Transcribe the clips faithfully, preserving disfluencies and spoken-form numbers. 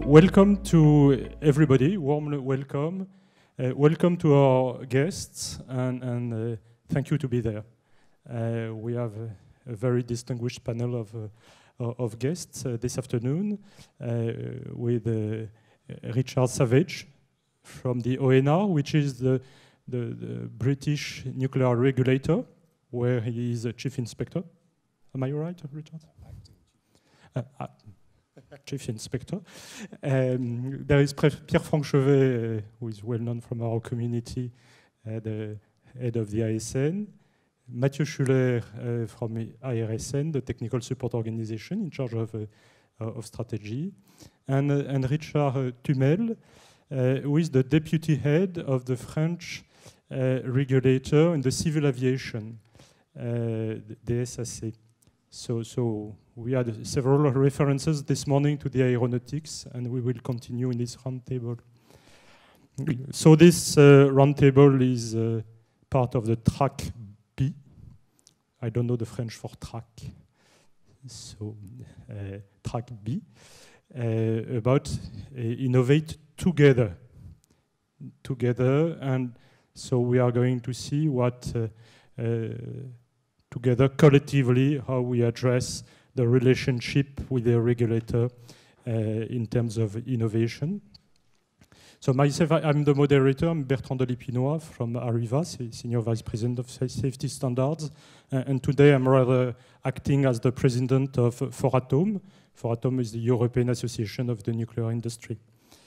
welcome to everybody, warm welcome. Uh, welcome to our guests, and, and uh, thank you to be there. Uh, we have a, a very distinguished panel of, uh, of guests uh, this afternoon uh, with uh, Richard Savage from the O N R, which is the, the, the British nuclear regulator, where he is a chief inspector. Am I right, Richard? Uh, uh, Chief Inspector. Um, there is Pierre-Franck Chevet, uh, who is well known from our community, uh, the head of the I S N. Mathieu Schuller uh, from I R S N, the technical support organization in charge of, uh, of strategy. And, uh, and Richard uh, Tumel, uh, who is the deputy head of the French uh, regulator in the civil aviation, uh, the S A C. So, so we had several references this morning to the aeronautics, and we will continue in this roundtable. So this uh, roundtable is uh, part of the track B. I don't know the French for track. So uh, track B, uh, about uh, innovate together. Together, and so we are going to see what uh, uh, together, collectively, how we address the relationship with the regulator uh, in terms of innovation. So myself, I'm the moderator. I'm Bertrand Delépinois from Arriva, Senior Vice President of Safety Standards. Uh, and today I'm rather acting as the president of Foratom. Foratom is the European Association of the Nuclear Industry.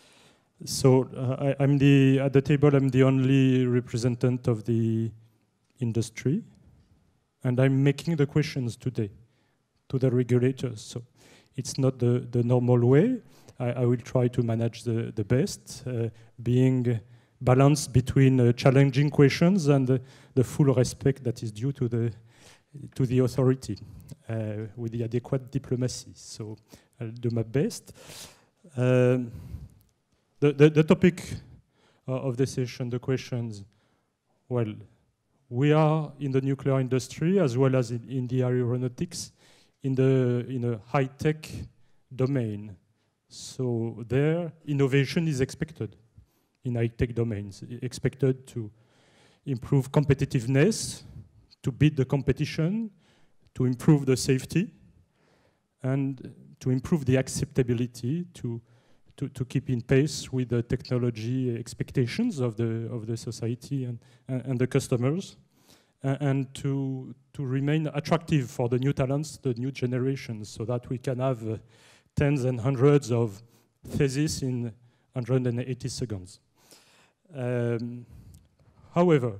So uh, I, I'm the, at the table, I'm the only representative of the industry. And I'm making the questions today to the regulators. So it's not the, the normal way. I, I will try to manage the, the best, uh, being balanced between uh, challenging questions and uh, the full respect that is due to the, to the authority uh, with the adequate diplomacy. So I'll do my best. Um, the, the, the topic of the session, the questions, well, we are in the nuclear industry as well as in, in the aeronautics in the in a high-tech domain. So there, innovation is expected in high-tech domains, expected to improve competitiveness, to beat the competition, to improve the safety, and to improve the acceptability, to to, to keep in pace with the technology expectations of the of the society and, and, and the customers, uh, and to to remain attractive for the new talents, the new generations, so that we can have uh, tens and hundreds of theses in one hundred eighty seconds. Um, however,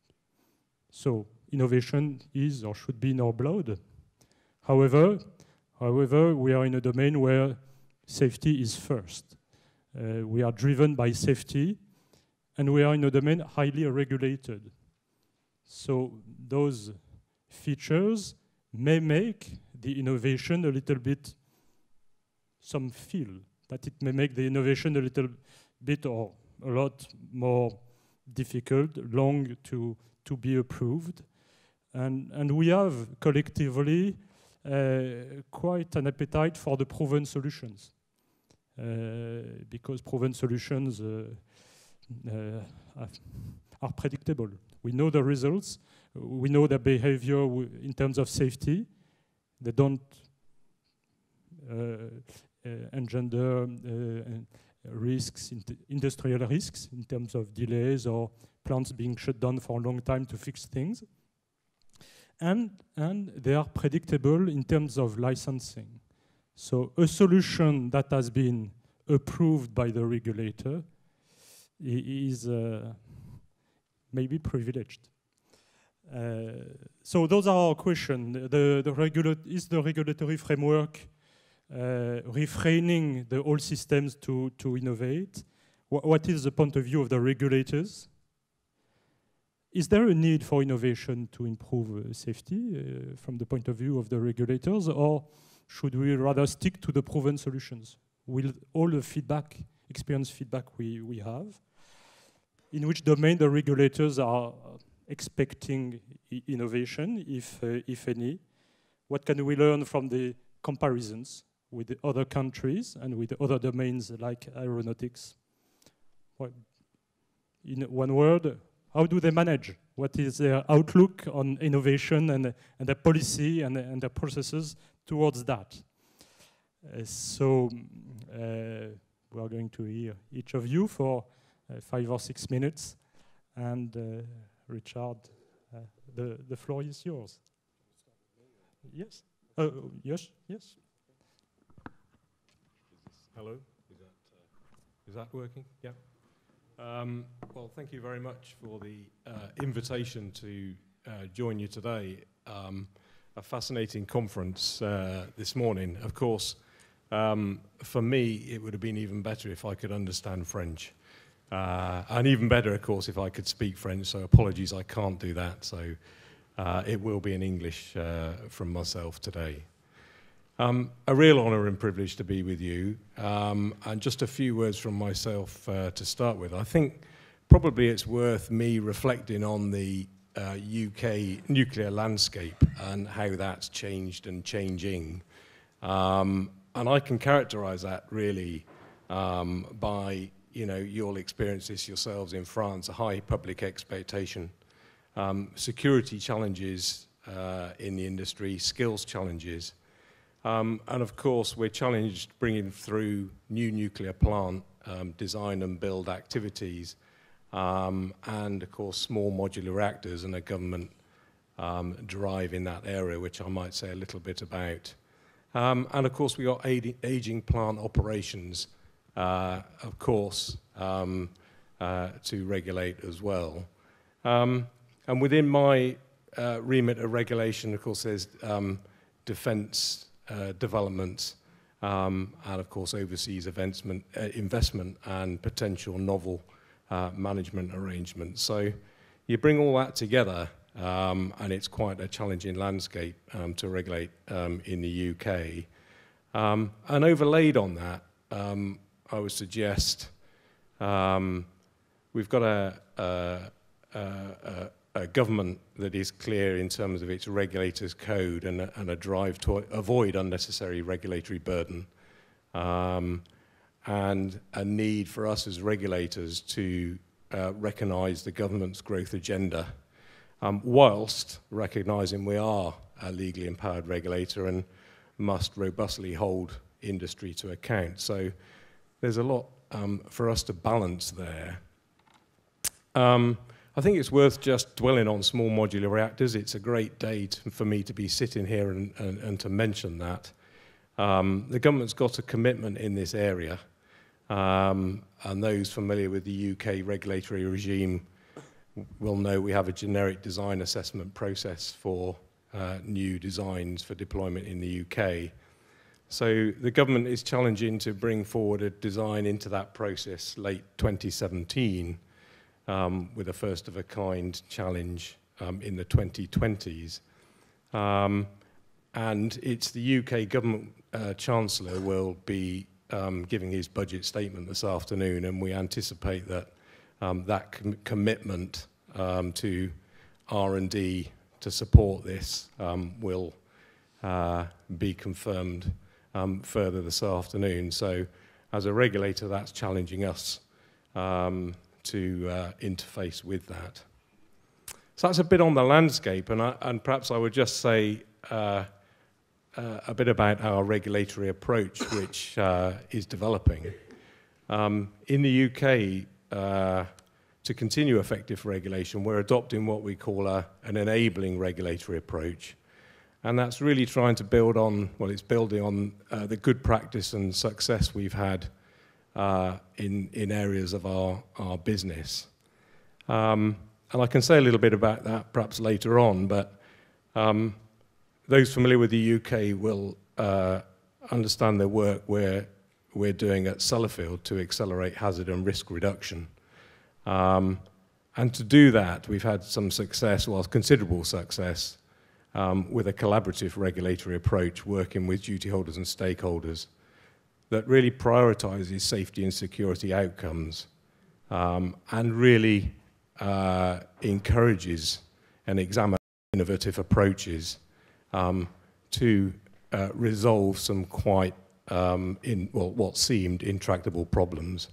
so innovation is or should be in our blood. However, however, we are in a domain where safety is first. Uh, we are driven by safety, and we are in a domain highly regulated. So those features may make the innovation a little bit, some feel that it may make the innovation a little bit or a lot more difficult, long to, to be approved. And, and we have collectively uh, quite an appetite for the proven solutions. Uh, because proven solutions uh, uh, are predictable. We know the results, we know the behavior in terms of safety. They don't uh, uh, engender uh, risks, industrial risks in terms of delays or plants being shut down for a long time to fix things. And, and they are predictable in terms of licensing. So a solution that has been approved by the regulator is uh, maybe privileged. Uh, so those are our questions. The, the regula- is the regulatory framework uh, refraining the old systems to, to innovate? Wh- what is the point of view of the regulators? Is there a need for innovation to improve uh, safety uh, from the point of view of the regulators, or should we rather stick to the proven solutions with all the feedback, experience feedback we, we have? In which domain the regulators are expecting innovation, if, uh, if any? What can we learn from the comparisons with the other countries and with other domains like aeronautics? Well, in one word, how do they manage? What is their outlook on innovation and, and their policy and, and their processes towards that? Uh, so uh, we are going to hear each of you for uh, five or six minutes. And uh, Richard, uh, the, the floor is yours. Yes. Uh, yes, yes. Hello, is that, uh, is that working? Yeah. Um, well, thank you very much for the uh, invitation to uh, join you today. Um, a fascinating conference uh, this morning. Of course, um, for me, it would have been even better if I could understand French. Uh, and even better, of course, if I could speak French, so apologies, I can't do that. So uh, it will be in English uh, from myself today. Um, a real honour and privilege to be with you, um, and just a few words from myself uh, to start with. I think probably it's worth me reflecting on the uh, U K nuclear landscape and how that's changed and changing. Um, and I can characterise that really um, by, you know, you'll experience this yourselves in France, a high public expectation, um, security challenges uh, in the industry, skills challenges. Um, and of course, we're challenged bringing through new nuclear plant um, design and build activities, um, and of course, small modular reactors and a government um, drive in that area, which I might say a little bit about. Um, and of course, we got aging plant operations, uh, of course, um, uh, to regulate as well. Um, and within my uh, remit of regulation, of course, there's um, defense Uh, developments, um, and of course overseas investment, uh, investment and potential novel uh, management arrangements. So you bring all that together, um, and it's quite a challenging landscape um, to regulate um, in the U K. Um, and overlaid on that, um, I would suggest um, we've got a, a, a, a government that is clear in terms of its regulators' code and a, and a drive to avoid unnecessary regulatory burden, um, and a need for us as regulators to uh, recognise the government's growth agenda, um, whilst recognising we are a legally empowered regulator and must robustly hold industry to account. So there's a lot um, for us to balance there. Um, I think it's worth just dwelling on small modular reactors. It's a great day to, for me to be sitting here and, and, and to mention that. Um, the government's got a commitment in this area, um, and those familiar with the U K regulatory regime will know we have a generic design assessment process for uh, new designs for deployment in the U K. So the government is challenging to bring forward a design into that process late twenty seventeen. Um, with a first-of-a-kind challenge um, in the twenty twenties. Um, and it's the U K government uh, Chancellor will be um, giving his budget statement this afternoon, and we anticipate that um, that com commitment um, to R and D to support this um, will uh, be confirmed um, further this afternoon. So as a regulator, that's challenging us um, to uh, interface with that. So that's a bit on the landscape, and, I, and perhaps I would just say uh, uh, a bit about our regulatory approach, which uh, is developing. Um, in the U K, uh, to continue effective regulation, we're adopting what we call a, an enabling regulatory approach. And that's really trying to build on, well, it's building on uh, the good practice and success we've had uh, in, in areas of our, our business. Um, and I can say a little bit about that perhaps later on, but um, those familiar with the U K will uh, understand the work we're, we're doing at Sellafield to accelerate hazard and risk reduction. Um, and to do that, we've had some success, well, considerable success, um, with a collaborative regulatory approach, working with duty holders and stakeholders that really prioritizes safety and security outcomes, um, and really uh, encourages and examines innovative approaches um, to uh, resolve some quite um, in well, what seemed intractable problems.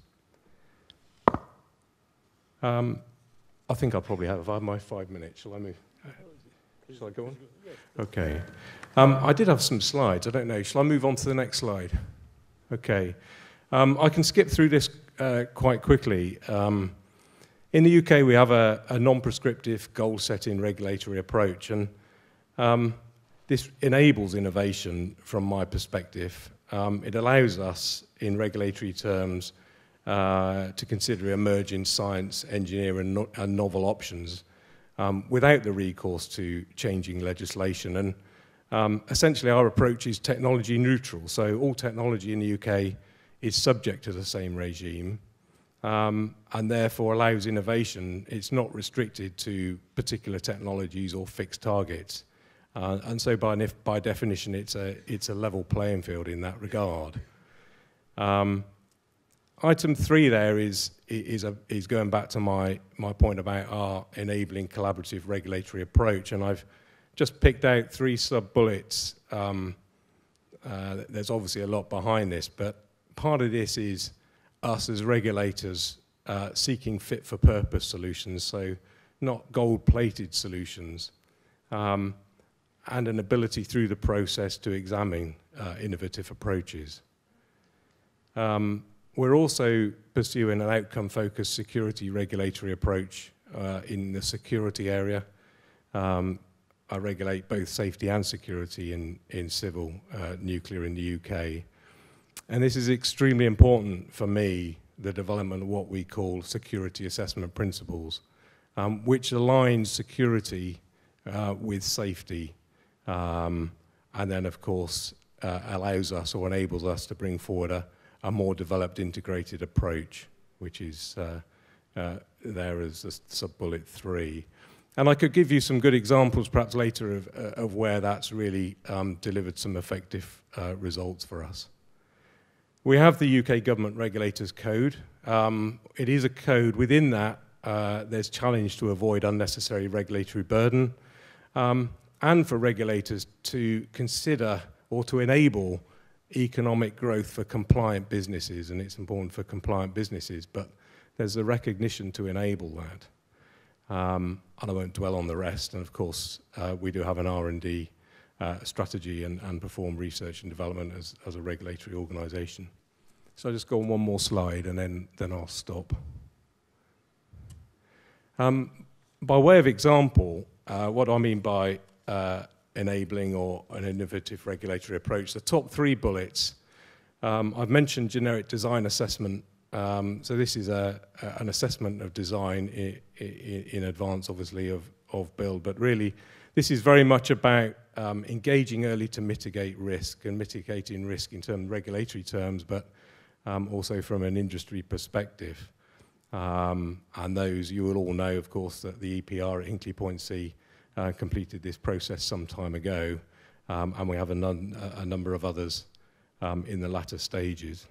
Um, I think I probably have, I have my five minutes. Shall I move? Shall I go on? Okay. Um, I did have some slides. I don't know. Shall I move on to the next slide? Okay. Um, I can skip through this uh, quite quickly. Um, in the U K, we have a, a non-prescriptive goal-setting regulatory approach, and um, this enables innovation from my perspective. Um, it allows us, in regulatory terms, uh, to consider emerging science, engineering, and, no and novel options um, without the recourse to changing legislation. And um, essentially, our approach is technology neutral. So all technology in the U K is subject to the same regime, um, and therefore allows innovation. It's not restricted to particular technologies or fixed targets. Uh, and so by, by definition, it's a, it's a level playing field in that regard. Um, item three there is, is, a, is going back to my, my point about our enabling collaborative regulatory approach. And I've just picked out three sub-bullets. Um, uh, there's obviously a lot behind this, but part of this is us as regulators uh, seeking fit-for-purpose solutions, so not gold-plated solutions. Um, and an ability through the process to examine uh, innovative approaches. Um, we're also pursuing an outcome-focused security regulatory approach uh, in the security area. Um, I regulate both safety and security in, in civil uh, nuclear in the U K. And this is extremely important for me, the development of what we call security assessment principles, um, which aligns security uh, with safety. Um, and then, of course, uh, allows us or enables us to bring forward a, a more developed integrated approach, which is uh, uh, there as a sub-bullet three. And I could give you some good examples perhaps later of, uh, of where that's really um, delivered some effective uh, results for us. We have the U K Government Regulators Code. Um, it is a code. Within that, uh, there's challenge to avoid unnecessary regulatory burden. Um, and for regulators to consider or to enable economic growth for compliant businesses, and it's important for compliant businesses, but there's a recognition to enable that. Um, and I won't dwell on the rest, and of course, uh, we do have an R and D uh, strategy and, and perform research and development as, as a regulatory organisation. So I'll just go on one more slide, and then, then I'll stop. Um, by way of example, uh, what I mean by Uh, enabling or an innovative regulatory approach. The top three bullets, um, I've mentioned generic design assessment. Um, so this is a, a, an assessment of design i i in advance, obviously, of, of build. But really, this is very much about um, engaging early to mitigate risk and mitigating risk in terms of regulatory terms, but um, also from an industry perspective. Um, and those, you will all know, of course, that the E P R at Hinkley Point C Uh, completed this process some time ago, um, and we have a, nun, a, a number of others um, in the latter stages.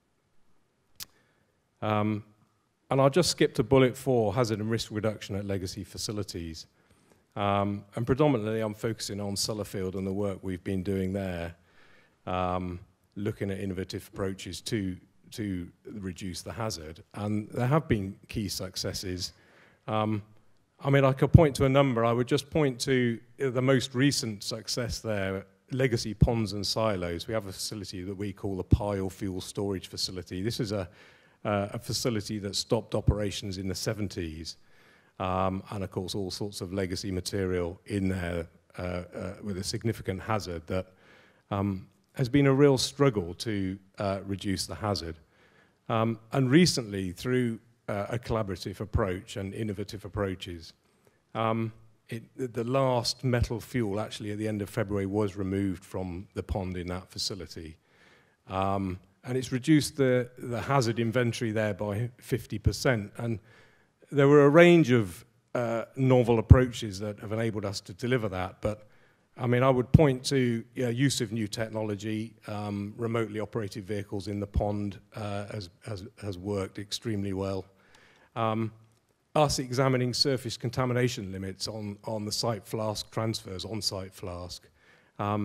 Um, and I'll just skip to bullet four, hazard and risk reduction at legacy facilities. Um, and predominantly I'm focusing on Sellafield and the work we've been doing there, um, looking at innovative approaches to, to reduce the hazard. And there have been key successes. Um, I mean, I could point to a number. I would just point to the most recent success there, legacy ponds and silos. We have a facility that we call the pile fuel storage facility. This is a, uh, a facility that stopped operations in the seventies. Um, and of course, all sorts of legacy material in there uh, uh, with a significant hazard that um, has been a real struggle to uh, reduce the hazard. Um, and recently, through Uh, a collaborative approach and innovative approaches. Um, it, the last metal fuel, actually at the end of February, was removed from the pond in that facility. Um, and it's reduced the, the hazard inventory there by fifty percent. And there were a range of uh, novel approaches that have enabled us to deliver that. But I mean, I would point to you know, use of new technology, um, remotely operated vehicles in the pond uh, has, has, has worked extremely well. Um, us examining surface contamination limits on, on the site flask transfers, on-site flask, um,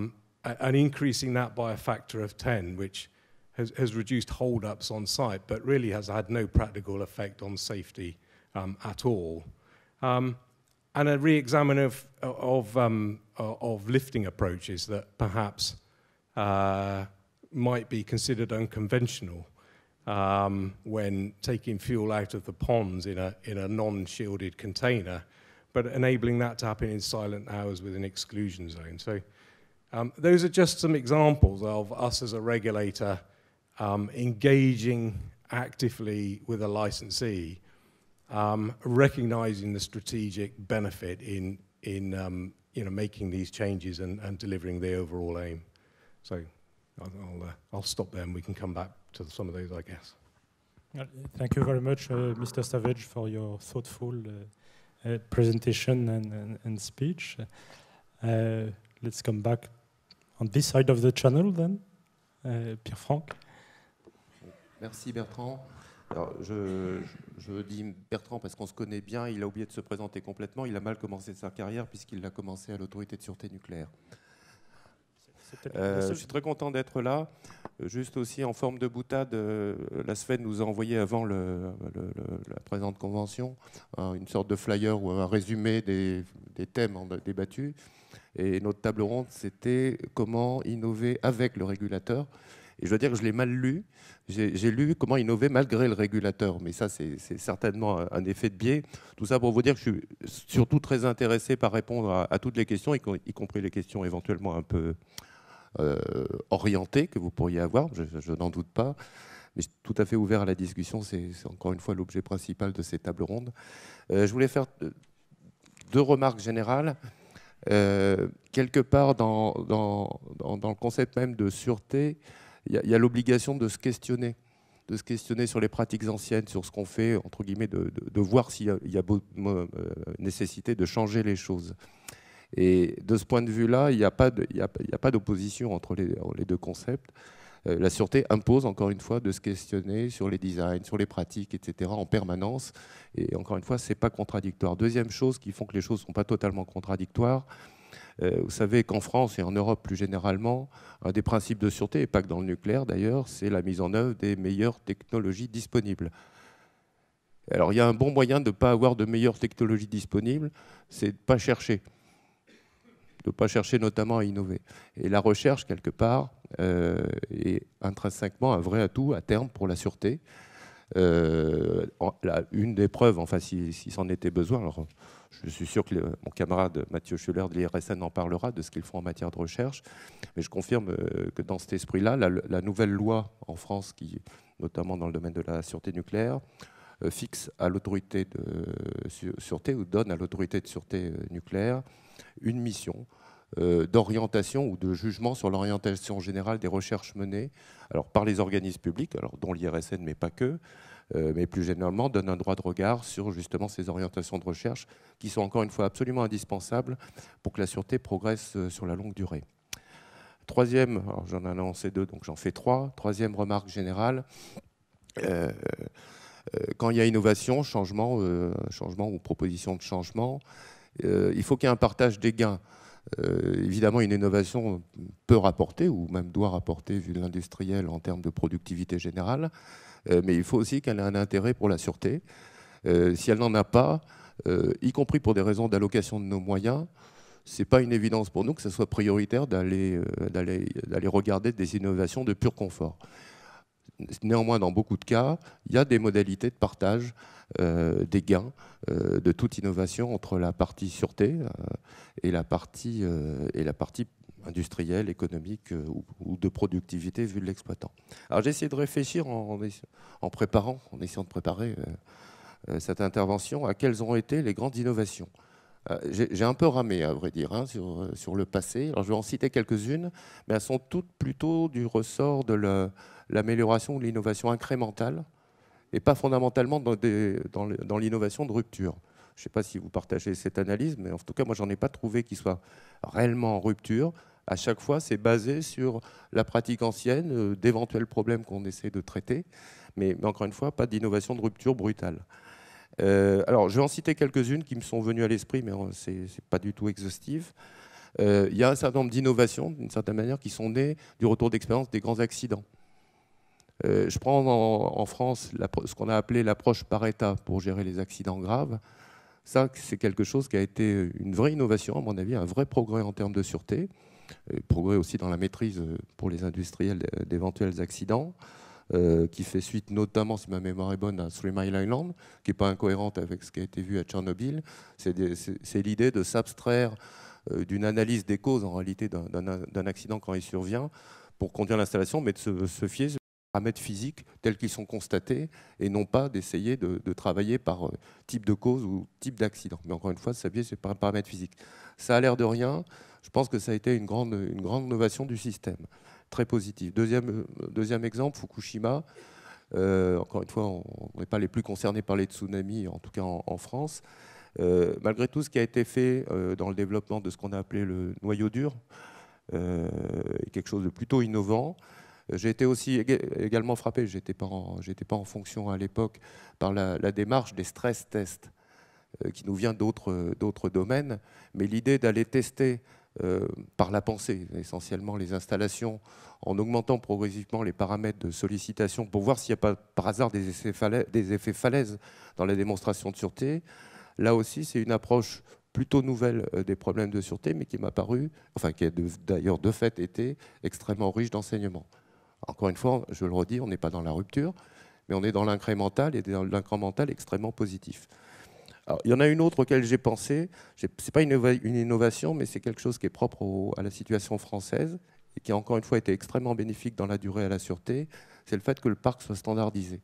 and increasing that by a factor of ten, which has, has reduced hold-ups on site, but really has had no practical effect on safety um, at all. Um, and a re-examine of, of, um, of lifting approaches that perhaps uh, might be considered unconventional um, when taking fuel out of the ponds in a, in a non-shielded container, but enabling that to happen in silent hours with an exclusion zone. So um, those are just some examples of us as a regulator um, engaging actively with a licensee, um, recognizing the strategic benefit in, in um, you know, making these changes and, and delivering the overall aim. So I'll, I'll, uh, I'll stop there and we can come back to some of those, I guess. Thank you very much, uh, Mister Savage, for your thoughtful uh, uh, presentation and, and, and speech. Uh, let's come back on this side of the channel then. Uh, Pierre-Franck. Merci Bertrand. Alors, je, je dis Bertrand parce qu'on se connaît bien, il a oublié de se présenter complètement, il a mal commencé sa carrière puisqu'il l'a commencé à l'autorité de sûreté nucléaire. Euh, je suis très content d'être là. Juste aussi en forme de boutade, euh, la S F E D nous a envoyé avant le, le, le, la présente convention hein, une sorte de flyer ou un résumé des, des thèmes débattus. Et notre table ronde, c'était comment innover avec le régulateur. Et je dois dire que je l'ai mal lu. J'ai lu comment innover malgré le régulateur. Mais ça, c'est certainement un, un effet de biais. Tout ça pour vous dire que je suis surtout très intéressé par répondre à, à toutes les questions, y, y compris les questions éventuellement un peu euh, orientées que vous pourriez avoir. Je, je n'en doute pas. Mais je suis tout à fait ouvert à la discussion. C'est encore une fois l'objet principal de ces tables rondes. Euh, je voulais faire deux remarques générales. Euh, quelque part dans, dans, dans, dans le concept même de sûreté, il y a, a l'obligation de se questionner, de se questionner sur les pratiques anciennes, sur ce qu'on fait, entre guillemets, de, de, de voir s'il y a, il y a euh, nécessité de changer les choses. Et de ce point de vue-là, il n'y a pas d'opposition entre les, les deux concepts. Euh, la sûreté impose, encore une fois, de se questionner sur les designs, sur les pratiques, et cetera en permanence. Et encore une fois, ce n'est pas contradictoire. Deuxième chose qui font que les choses ne sont pas totalement contradictoires, euh, vous savez qu'en France et en Europe plus généralement, un des principes de sûreté, et pas que dans le nucléaire d'ailleurs, c'est la mise en œuvre des meilleures technologies disponibles. Alors il y a un bon moyen de ne pas avoir de meilleures technologies disponibles, c'est de ne pas chercher. De ne pas chercher notamment à innover. Et la recherche, quelque part, euh, est intrinsèquement un vrai atout à terme pour la sûreté. Euh, la, une des preuves, enfin, si, si c'en était besoin, alors je suis sûr que le, mon camarade Mathieu Schuller de l'I R S N en parlera de ce qu'ils font en matière de recherche, mais je confirme euh, que dans cet esprit-là, la, la nouvelle loi en France, qui, notamment dans le domaine de la sûreté nucléaire, euh, fixe à l'autorité de sûreté ou donne à l'autorité de sûreté nucléaire une mission euh, d'orientation ou de jugement sur l'orientation générale des recherches menées alors, par les organismes publics, alors, dont l'I R S N, mais pas que, euh, mais plus généralement donne un droit de regard sur justement ces orientations de recherche qui sont encore une fois absolument indispensables pour que la sûreté progresse euh, sur la longue durée. Troisième, alors j'en ai annoncé deux, donc j'en fais trois. Troisième remarque générale, euh, euh, quand il y a innovation, changement, euh, changement ou proposition de changement, Euh, il faut qu'il y ait un partage des gains. Euh, évidemment, une innovation peut rapporter, ou même doit rapporter, vu l'industriel, en termes de productivité générale, euh, mais il faut aussi qu'elle ait un intérêt pour la sûreté. Euh, si elle n'en a pas, euh, y compris pour des raisons d'allocation de nos moyens, ce n'est pas une évidence pour nous que ce soit prioritaire d'aller euh, d'aller d'aller regarder des innovations de pur confort. Néanmoins, dans beaucoup de cas, il y a des modalités de partage euh, des gains euh, de toute innovation entre la partie sûreté euh, et, la partie, euh, et la partie industrielle, économique euh, ou, ou de productivité vu de l'exploitant. Alors j'ai essayé de réfléchir en, en préparant, en essayant de préparer euh, euh, cette intervention à quelles ont été les grandes innovations. Euh, j'ai un peu ramé, à vrai dire, hein, sur, sur le passé. Alors, je vais en citer quelques-unes, mais elles sont toutes plutôt du ressort de l'amélioration ou de l'innovation incrémentale et pas fondamentalement dans, dans, dans l'innovation de rupture. Je ne sais pas si vous partagez cette analyse, mais en tout cas, moi, j'en ai pas trouvé qui soit réellement en rupture. À chaque fois, c'est basé sur la pratique ancienne, euh, d'éventuels problèmes qu'on essaie de traiter, mais, mais encore une fois, pas d'innovation de rupture brutale. Euh, alors, je vais en citer quelques-unes qui me sont venues à l'esprit, mais ce n'est pas du tout exhaustif. euh, il y a un certain nombre d'innovations, d'une certaine manière, qui sont nées du retour d'expérience des grands accidents. Euh, je prends en, en France la, ce qu'on a appelé l'approche par état pour gérer les accidents graves. Ça, c'est quelque chose qui a été une vraie innovation, à mon avis, un vrai progrès en termes de sûreté, et progrès aussi dans la maîtrise pour les industriels d'éventuels accidents, euh, qui fait suite notamment, si ma mémoire est bonne, à Three Mile Island, qui n'est pas incohérente avec ce qui a été vu à Tchernobyl. C'est l'idée de s'abstraire euh, d'une analyse des causes, en réalité, d'un accident quand il survient, pour conduire l'installation, mais de se, se fier aux paramètres physiques tels qu'ils sont constatés, et non pas d'essayer de, de travailler par euh, type de cause ou type d'accident. Mais encore une fois, s'appuyer sur les paramètres physiques. Ça a l'air de rien. Je pense que ça a été une grande, une grande innovation du système, très positive. Deuxième, deuxième exemple, Fukushima. Euh, encore une fois, on n'est pas les plus concernés par les tsunamis, en tout cas en, en France. Euh, malgré tout ce qui a été fait euh, dans le développement de ce qu'on a appelé le noyau dur, euh, quelque chose de plutôt innovant. J'ai été aussi également frappé, je n'étais pas, pas en fonction à l'époque, par la, la démarche des stress tests euh, qui nous vient d'autres domaines, mais l'idée d'aller tester euh, par la pensée, essentiellement les installations, en augmentant progressivement les paramètres de sollicitation pour voir s'il n'y a pas par hasard des effets, falaises, des effets falaises dans la démonstration de sûreté. Là aussi, c'est une approche plutôt nouvelle euh, des problèmes de sûreté, mais qui m'a paru, enfin qui a d'ailleurs de fait été extrêmement riche d'enseignements. Encore une fois, je le redis, on n'est pas dans la rupture, mais on est dans l'incrémental, et dans l'incrémental extrêmement positif. Alors, il y en a une autre auquel j'ai pensé, ce n'est pas une innovation, mais c'est quelque chose qui est propre au, à la situation française, et qui a encore une fois été extrêmement bénéfique dans la durée à la sûreté, c'est le fait que le parc soit standardisé.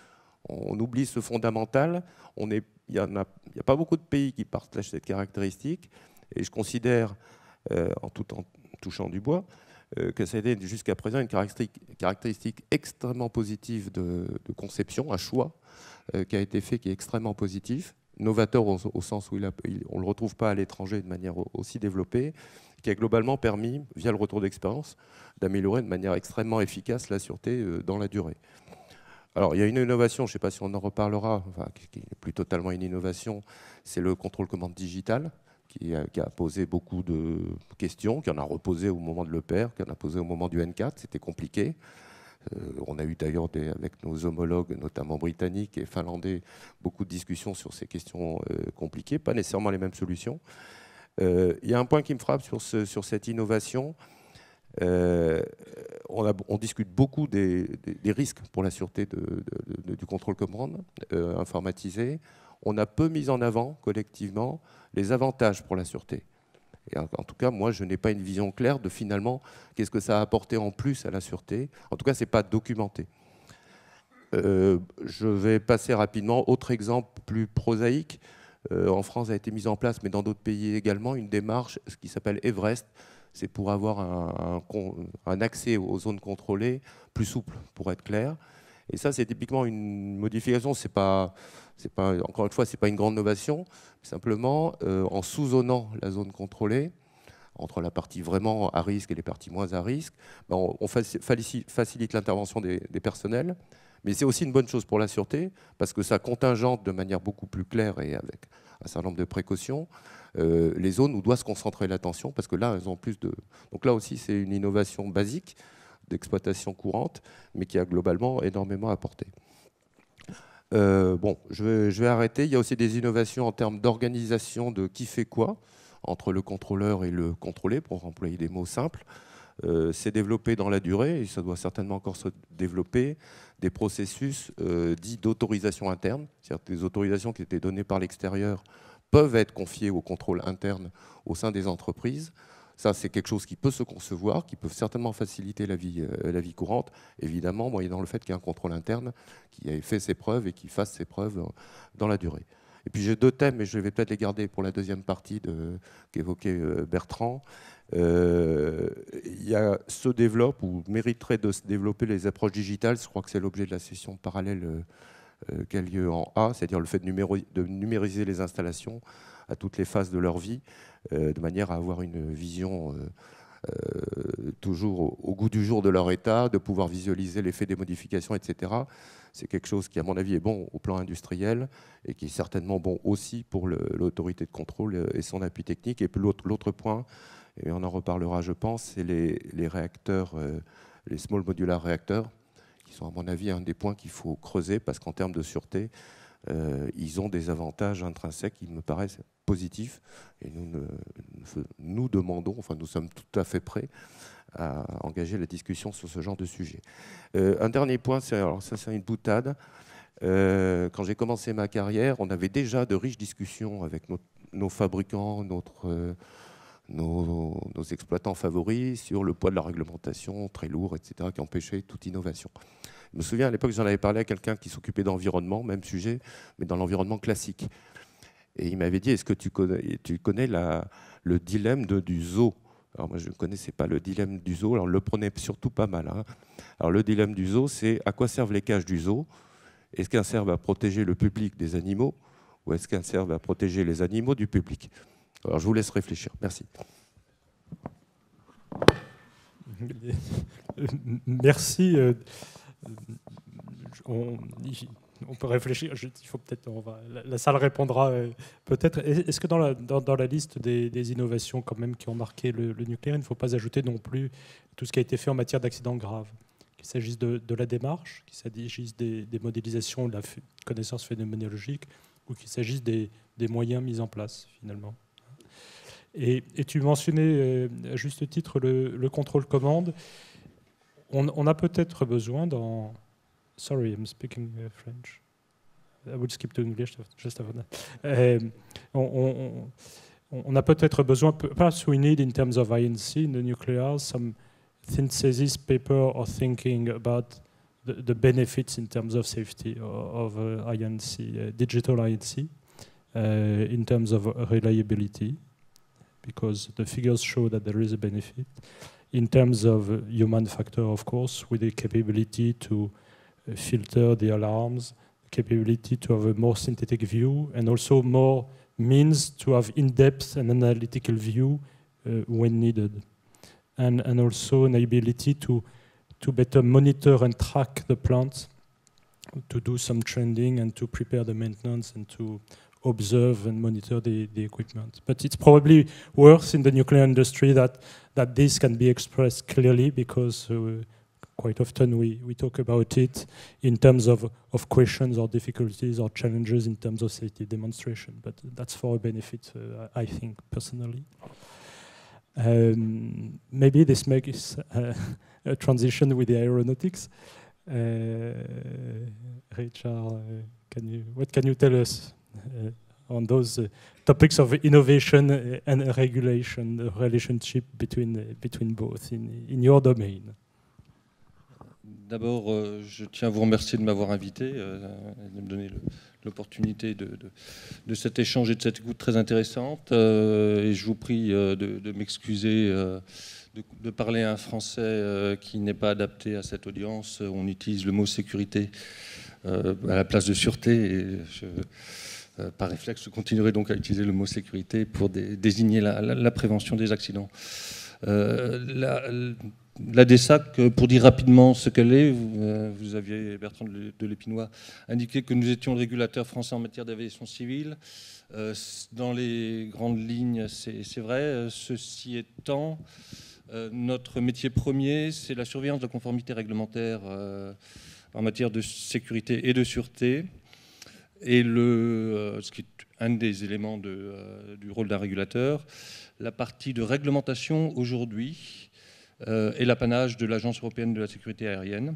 On oublie ce fondamental, on est, il n'y a, a pas beaucoup de pays qui partagent cette caractéristique, et je considère, euh, en tout en touchant du bois, que ça a été jusqu'à présent une caractéristique, caractéristique extrêmement positive de, de conception, un choix euh, qui a été fait qui est extrêmement positif, novateur au, au sens où il a, il, on ne le retrouve pas à l'étranger de manière aussi développée, qui a globalement permis, via le retour d'expérience, d'améliorer de manière extrêmement efficace la sûreté euh, dans la durée. Alors, il y a une innovation, je ne sais pas si on en reparlera, enfin, qui n'est plus totalement une innovation, c'est le contrôle-commande digital, qui a, qui a posé beaucoup de questions, qui en a reposé au moment de l'E P R, qui en a posé au moment du N quatre, c'était compliqué. Euh, on a eu d'ailleurs avec nos homologues, notamment britanniques et finlandais, beaucoup de discussions sur ces questions euh, compliquées, pas nécessairement les mêmes solutions. Euh, il y a un point qui me frappe sur, ce, sur cette innovation. Euh, on, a, on discute beaucoup des, des, des risques pour la sûreté de, de, de, du contrôle-commande euh, informatisé. On a peu mis en avant collectivement les avantages pour la sûreté. Et en, en tout cas, moi, je n'ai pas une vision claire de finalement qu'est-ce que ça a apporté en plus à la sûreté. En tout cas, ce n'est pas documenté. Euh, je vais passer rapidement. Autre exemple plus prosaïque. Euh, en France a été mise en place, mais dans d'autres pays également, une démarche, ce qui s'appelle Everest. C'est pour avoir un, un, un accès aux zones contrôlées plus souple, pour être clair. Et ça, c'est typiquement une modification. C'est pas, c'est pas, encore une fois, ce n'est pas une grande innovation. Simplement, euh, en sous-zonant la zone contrôlée, entre la partie vraiment à risque et les parties moins à risque, ben on, on facilite l'intervention des, des personnels. Mais c'est aussi une bonne chose pour la sûreté, parce que ça contingente de manière beaucoup plus claire et avec un certain nombre de précautions euh, les zones où doit se concentrer l'attention, parce que là, elles ont plus de... Donc là aussi, c'est une innovation basique d'exploitation courante, mais qui a globalement énormément apporté. Euh, bon, je vais, je vais arrêter. Il y a aussi des innovations en termes d'organisation de qui fait quoi, entre le contrôleur et le contrôlé, pour employer des mots simples. Euh, c'est développé dans la durée, et ça doit certainement encore se développer, des processus euh, dits d'autorisation interne, c'est-à-dire des autorisations qui étaient données par l'extérieur peuvent être confiées au contrôle interne au sein des entreprises. Ça, c'est quelque chose qui peut se concevoir, qui peut certainement faciliter la vie, euh, la vie courante, évidemment, moyennant le fait qu'il y ait un contrôle interne qui ait fait ses preuves et qui fasse ses preuves dans la durée. Et puis j'ai deux thèmes, mais je vais peut-être les garder pour la deuxième partie qu'évoquait euh, Bertrand. Euh, il y a, se développe ou mériterait de se développer les approches digitales. Je crois que c'est l'objet de la session parallèle euh, qui a lieu en A, c'est-à-dire le fait de, de numériser les installations à toutes les phases de leur vie, euh, de manière à avoir une vision euh, euh, toujours au, au goût du jour de leur état, de pouvoir visualiser l'effet des modifications, et cetera. C'est quelque chose qui, à mon avis, est bon au plan industriel et qui est certainement bon aussi pour l'autorité de contrôle et son appui technique. Et puis l'autre point, et on en reparlera, je pense, c'est les, les réacteurs, euh, les small modular réacteurs, qui sont, à mon avis, un des points qu'il faut creuser parce qu'en termes de sûreté, euh, ils ont des avantages intrinsèques qui me paraissent positifs. Et nous, ne, nous demandons, enfin, nous sommes tout à fait prêts à engager la discussion sur ce genre de sujet. Euh, un dernier point, c'est, alors ça c'est une boutade. Euh, quand j'ai commencé ma carrière, on avait déjà de riches discussions avec nos, nos fabricants, notre, euh, nos, nos exploitants favoris sur le poids de la réglementation très lourd, et cetera, qui empêchait toute innovation. Je me souviens à l'époque, j'en avais parlé à quelqu'un qui s'occupait d'environnement, même sujet, mais dans l'environnement classique. Et il m'avait dit, est-ce que tu connais, tu connais la, le dilemme de, du zoo? Alors moi, je ne connaissais pas le dilemme du zoo, alors on le prenait surtout pas mal. Hein. Alors le dilemme du zoo, c'est à quoi servent les cages du zoo? Est-ce qu'elles servent à protéger le public des animaux ou est-ce qu'elles servent à protéger les animaux du public? Alors je vous laisse réfléchir. Merci. Merci. On, on peut réfléchir. Il faut peut-être. On va. La, la salle répondra peut-être. Est-ce que dans la, dans, dans la liste des, des innovations quand même qui ont marqué le, le nucléaire, il ne faut pas ajouter non plus tout ce qui a été fait en matière d'accidents graves, qu'il s'agisse de, de la démarche, qu'il s'agisse des, des modélisations, de la connaissance phénoménologique, ou qu'il s'agisse des, des moyens mis en place finalement. Et, et tu mentionnais à juste titre le, le contrôle commande. On, on a peut-être besoin dans... Sorry, I'm speaking French. I will skip to English just after that. Euh, on, on, on a peut-être besoin, perhaps we need in terms of I N C in the nuclear, some synthesis paper or thinking about the, the benefits in terms of safety of uh, I N C, uh, digital I N C, uh, in terms of reliability, because the figures show that there is a benefit. In terms of human factor, of course, with the capability to filter the alarms, capability to have a more synthetic view, and also more means to have in-depth and analytical view uh, when needed. And, and also an ability to, to better monitor and track the plant, to do some trending and to prepare the maintenance and to observe and monitor the, the equipment. But it's probably worse in the nuclear industry that, that this can be expressed clearly, because uh, quite often we, we talk about it in terms of, of questions or difficulties or challenges in terms of safety demonstration. But that's for a benefit, uh, I think, personally. Um, maybe this makes uh, a transition with the aeronautics. Uh, Richard, uh, can you, what can you tell us uh, on those uh, topics of innovation and regulation, the relationship between, uh, between both in, in your domain? D'abord, euh, je tiens à vous remercier de m'avoir invité, euh, de me donner l'opportunité de, de, de cet échange et de cette écoute très intéressante. Euh, et je vous prie euh, de, de m'excuser euh, de, de parler un français euh, qui n'est pas adapté à cette audience. On utilise le mot sécurité euh, à la place de sûreté. Et je, euh, par réflexe, je continuerai donc à utiliser le mot sécurité pour dé, désigner la, la, la prévention des accidents. Euh, la, La D S A C, pour dire rapidement ce qu'elle est, vous, vous aviez, Bertrand de Lépinois, indiqué que nous étions le régulateur français en matière d'aviation civile. Euh, dans les grandes lignes, c'est vrai. Ceci étant, euh, notre métier premier, c'est la surveillance de la conformité réglementaire euh, en matière de sécurité et de sûreté. Et le, euh, ce qui est un des éléments de, euh, du rôle d'un régulateur, la partie de réglementation aujourd'hui, Euh, et l'apanage de l'Agence européenne de la sécurité aérienne,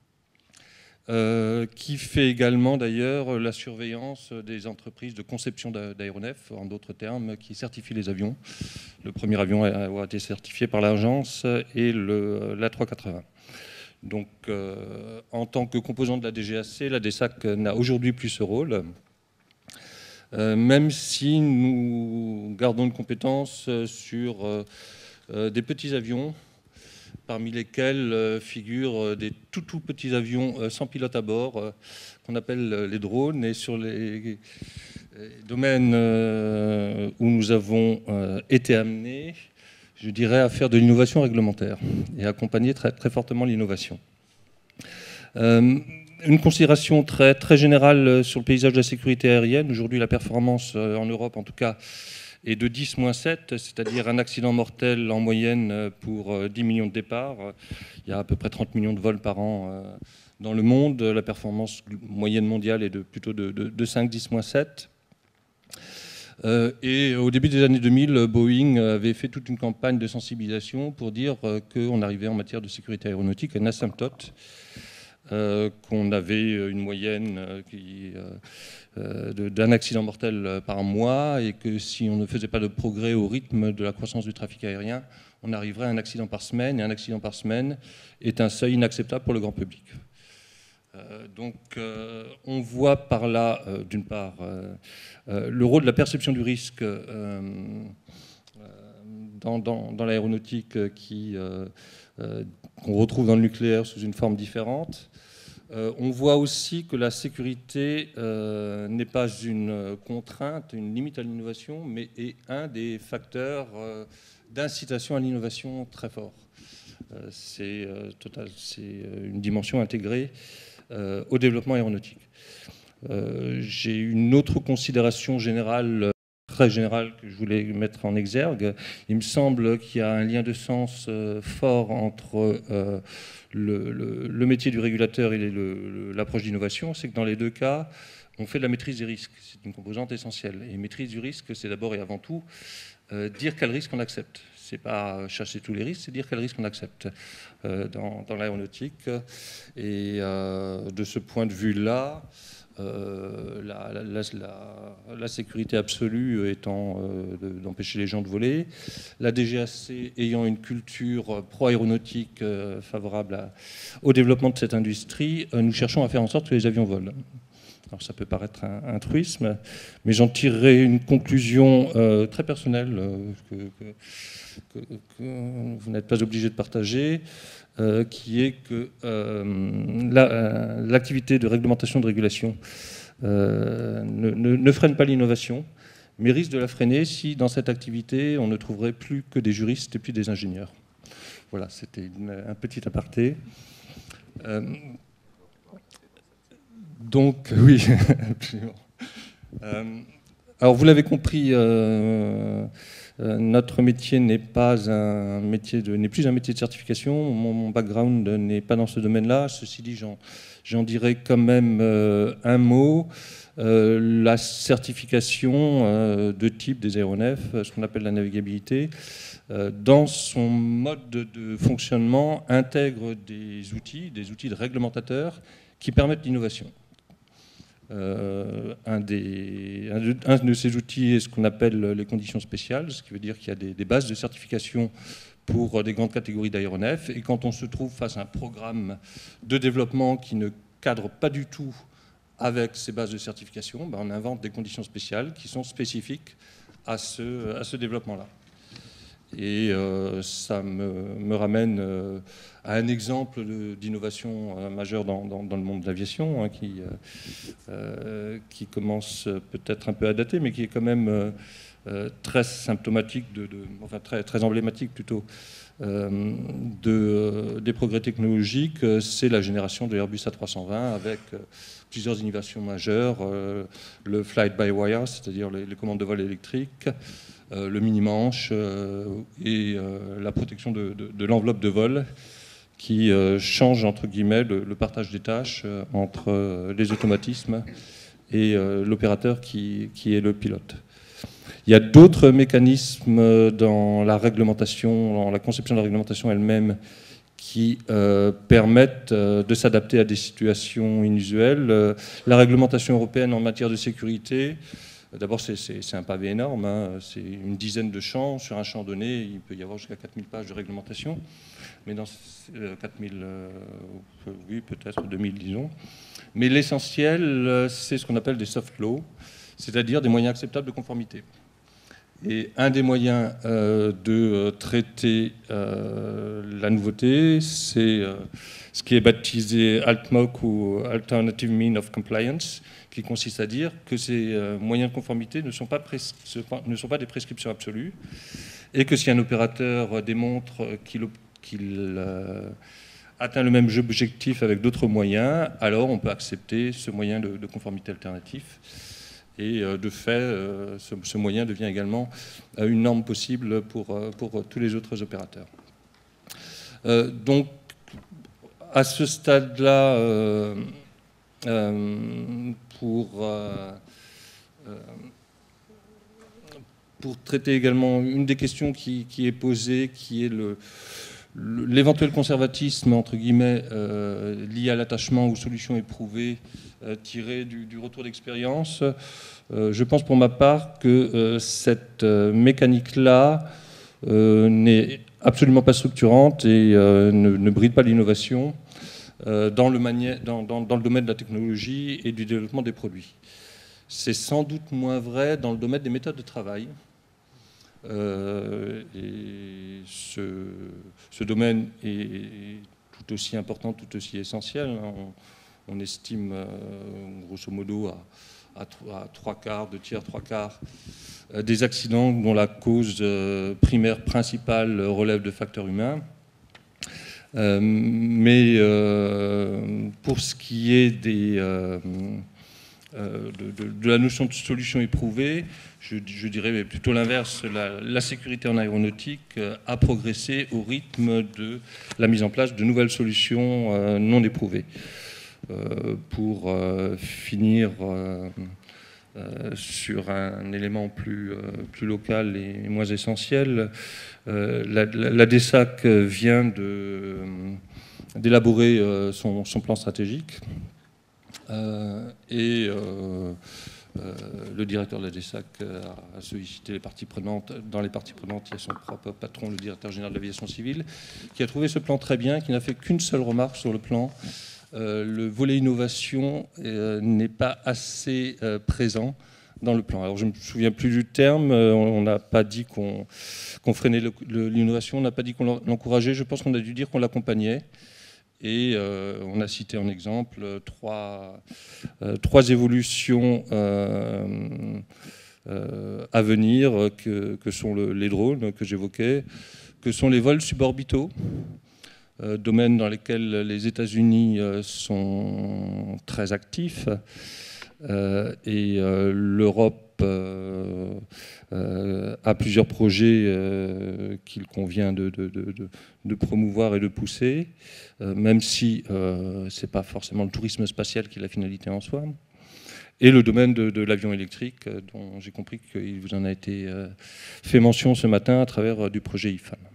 euh, qui fait également d'ailleurs la surveillance des entreprises de conception d'aéronefs, en d'autres termes, qui certifient les avions. Le premier avion a, a été certifié par l'agence et l'A trois cent quatre-vingts. Donc, euh, en tant que composant de la D G A C, la D S A C n'a aujourd'hui plus ce rôle, euh, même si nous gardons une compétence sur euh, euh, des petits avions, parmi lesquels euh, figurent euh, des tout tout petits avions euh, sans pilote à bord, euh, qu'on appelle euh, les drones. Et sur les, les domaines euh, où nous avons euh, été amenés, je dirais, à faire de l'innovation réglementaire et à accompagner très, très fortement l'innovation. Euh, une considération très, très générale sur le paysage de la sécurité aérienne. Aujourd'hui, la performance en Europe, en tout cas, est de dix moins sept, c'est-à-dire un accident mortel en moyenne pour dix millions de départs. Il y a à peu près trente millions de vols par an dans le monde. La performance moyenne mondiale est de, plutôt de, de, de cinq, dix moins sept. Euh, et au début des années deux mille, Boeing avait fait toute une campagne de sensibilisation pour dire qu'on arrivait en matière de sécurité aéronautique à une asymptote, euh, qu'on avait une moyenne qui, euh, d'un accident mortel par mois et que si on ne faisait pas de progrès au rythme de la croissance du trafic aérien, on arriverait à un accident par semaine, et un accident par semaine est un seuil inacceptable pour le grand public. Euh, donc euh, on voit par là, euh, d'une part, euh, euh, le rôle de la perception du risque euh, euh, dans, dans, dans l'aéronautique qui, euh, euh, qu'on retrouve dans le nucléaire sous une forme différente. Euh, on voit aussi que la sécurité euh, n'est pas une contrainte, une limite à l'innovation, mais est un des facteurs euh, d'incitation à l'innovation très fort. Euh, c'est, euh, total, c'est une dimension intégrée Euh, au développement aéronautique. Euh, j'ai une autre considération générale, très générale, que je voulais mettre en exergue. Il me semble qu'il y a un lien de sens euh, fort entre euh, le, le, le métier du régulateur et le, le, l'approche d'innovation. C'est que dans les deux cas, on fait de la maîtrise des risques. C'est une composante essentielle. Et maîtrise du risque, c'est d'abord et avant tout euh, dire quel risque on accepte. C'est pas chasser tous les risques, c'est dire quel risque on accepte euh, dans, dans l'aéronautique. Et euh, de ce point de vue-là, euh, la, la, la, la sécurité absolue étant euh, de, d'empêcher les gens de voler, la D G A C ayant une culture pro-aéronautique euh, favorable à, au développement de cette industrie, euh, nous cherchons à faire en sorte que les avions volent. Alors ça peut paraître un, un truisme, mais j'en tirerai une conclusion euh, très personnelle euh, que, que, que, que vous n'êtes pas obligé de partager, euh, qui est que euh, la, euh, l'activité de réglementation de régulation euh, ne, ne, ne freine pas l'innovation, mais risque de la freiner si dans cette activité on ne trouverait plus que des juristes et plus des ingénieurs. Voilà, c'était une, un petit aparté. Euh, Donc, oui, absolument. Euh, alors, vous l'avez compris, euh, euh, notre métier n'est pas un métier de, n'est plus un métier de certification. Mon, mon background n'est pas dans ce domaine-là. Ceci dit, j'en, j'en dirais quand même euh, un mot. Euh, la certification euh, de type des aéronefs, ce qu'on appelle la navigabilité, euh, dans son mode de, de fonctionnement, intègre des outils, des outils de réglementateurs qui permettent l'innovation. Euh, un, des, un, de, un de ces outils est ce qu'on appelle les conditions spéciales, ce qui veut dire qu'il y a des, des bases de certification pour des grandes catégories d'aéronefs. Et quand on se trouve face à un programme de développement qui ne cadre pas du tout avec ces bases de certification, ben on invente des conditions spéciales qui sont spécifiques à ce, à ce développement-là. Et euh, ça me, me ramène euh, à un exemple de, d'innovation euh, majeure dans, dans, dans le monde de l'aviation, hein, qui, euh, qui commence peut-être un peu à dater, mais qui est quand même euh, très symptomatique, de, de, enfin très, très emblématique plutôt, euh, de, euh, des progrès technologiques. C'est la génération de l'Airbus A trois cent vingt avec euh, plusieurs innovations majeures, euh, le flight-by-wire, c'est-à-dire les, les commandes de vol électriques, Euh, le mini-manche euh, et euh, la protection de, de, de l'enveloppe de vol qui euh, change entre guillemets le, le partage des tâches euh, entre euh, les automatismes et euh, l'opérateur qui, qui est le pilote. Il y a d'autres mécanismes dans la réglementation, dans la conception de la réglementation elle-même qui euh, permettent euh, de s'adapter à des situations inusuelles. Euh, la réglementation européenne en matière de sécurité, d'abord, c'est, c'est, c'est un pavé énorme, hein. C'est une dizaine de champs. Sur un champ donné, il peut y avoir jusqu'à quatre mille pages de réglementation. Mais dans euh, quatre mille, euh, oui, peut-être deux mille, disons. Mais l'essentiel, euh, c'est ce qu'on appelle des soft laws, c'est-à-dire des moyens acceptables de conformité. Et un des moyens euh, de traiter euh, la nouveauté, c'est, euh, ce qui est baptisé ALTMOC ou Alternative Mean of Compliance, qui consiste à dire que ces euh, moyens de conformité ne sont pas, ne sont pas des prescriptions absolues, et que si un opérateur démontre qu'il qu'il euh, atteint le même objectif avec d'autres moyens, alors on peut accepter ce moyen de, de conformité alternatif. Et euh, de fait, euh, ce, ce moyen devient également euh, une norme possible pour, euh, pour tous les autres opérateurs. Euh, donc, à ce stade-là, euh, euh, pour, euh, euh, pour traiter également une des questions qui, qui est posée, qui est le, l'éventuel conservatisme, entre guillemets, euh, lié à l'attachement aux solutions éprouvées, euh, tiré du, du retour d'expérience, euh, je pense pour ma part que euh, cette euh, mécanique-là euh, n'est absolument pas structurante et euh, ne, ne bride pas l'innovation euh, dans, dans, dans, dans le domaine de la technologie et du développement des produits. C'est sans doute moins vrai dans le domaine des méthodes de travail. Euh, et ce, ce domaine est tout aussi important, tout aussi essentiel. On, on estime euh, grosso modo à, à, à trois quarts, deux tiers, trois quarts euh, des accidents dont la cause euh, primaire principale relève de facteurs humains. Euh, mais euh, pour ce qui est des, euh, euh, de, de, de la notion de solution éprouvée, Je, je dirais plutôt l'inverse, la, la sécurité en aéronautique a progressé au rythme de la mise en place de nouvelles solutions euh, non éprouvées. Euh, pour euh, finir euh, euh, sur un élément plus, euh, plus local et moins essentiel, euh, la, la, la D E S A C vient de, d'élaborer euh, son, son plan stratégique euh, et euh, Euh, le directeur de la D E S A C a sollicité les parties prenantes. Dans les parties prenantes, il y a son propre patron, le directeur général de l'aviation civile, qui a trouvé ce plan très bien, qui n'a fait qu'une seule remarque sur le plan. Euh, le volet innovation euh, n'est pas assez euh, présent dans le plan. Alors je ne me souviens plus du terme, euh, on n'a pas dit qu'on qu'on freinait l'innovation, on n'a pas dit qu'on l'encourageait, je pense qu'on a dû dire qu'on l'accompagnait. Et euh, on a cité en exemple trois, euh, trois évolutions euh, euh, à venir que, que sont le, les drones que j'évoquais, que sont les vols suborbitaux, euh, domaine dans lesquels les États-Unis euh, sont très actifs, euh, et euh, l'Europe Euh, euh, a plusieurs projets euh, qu'il convient de, de, de, de promouvoir et de pousser, euh, même si euh, ce n'est pas forcément le tourisme spatial qui est la finalité en soi. Et le domaine de, de l'avion électrique, euh, dont j'ai compris qu'il vous en a été euh, fait mention ce matin à travers euh, du projet I F A M.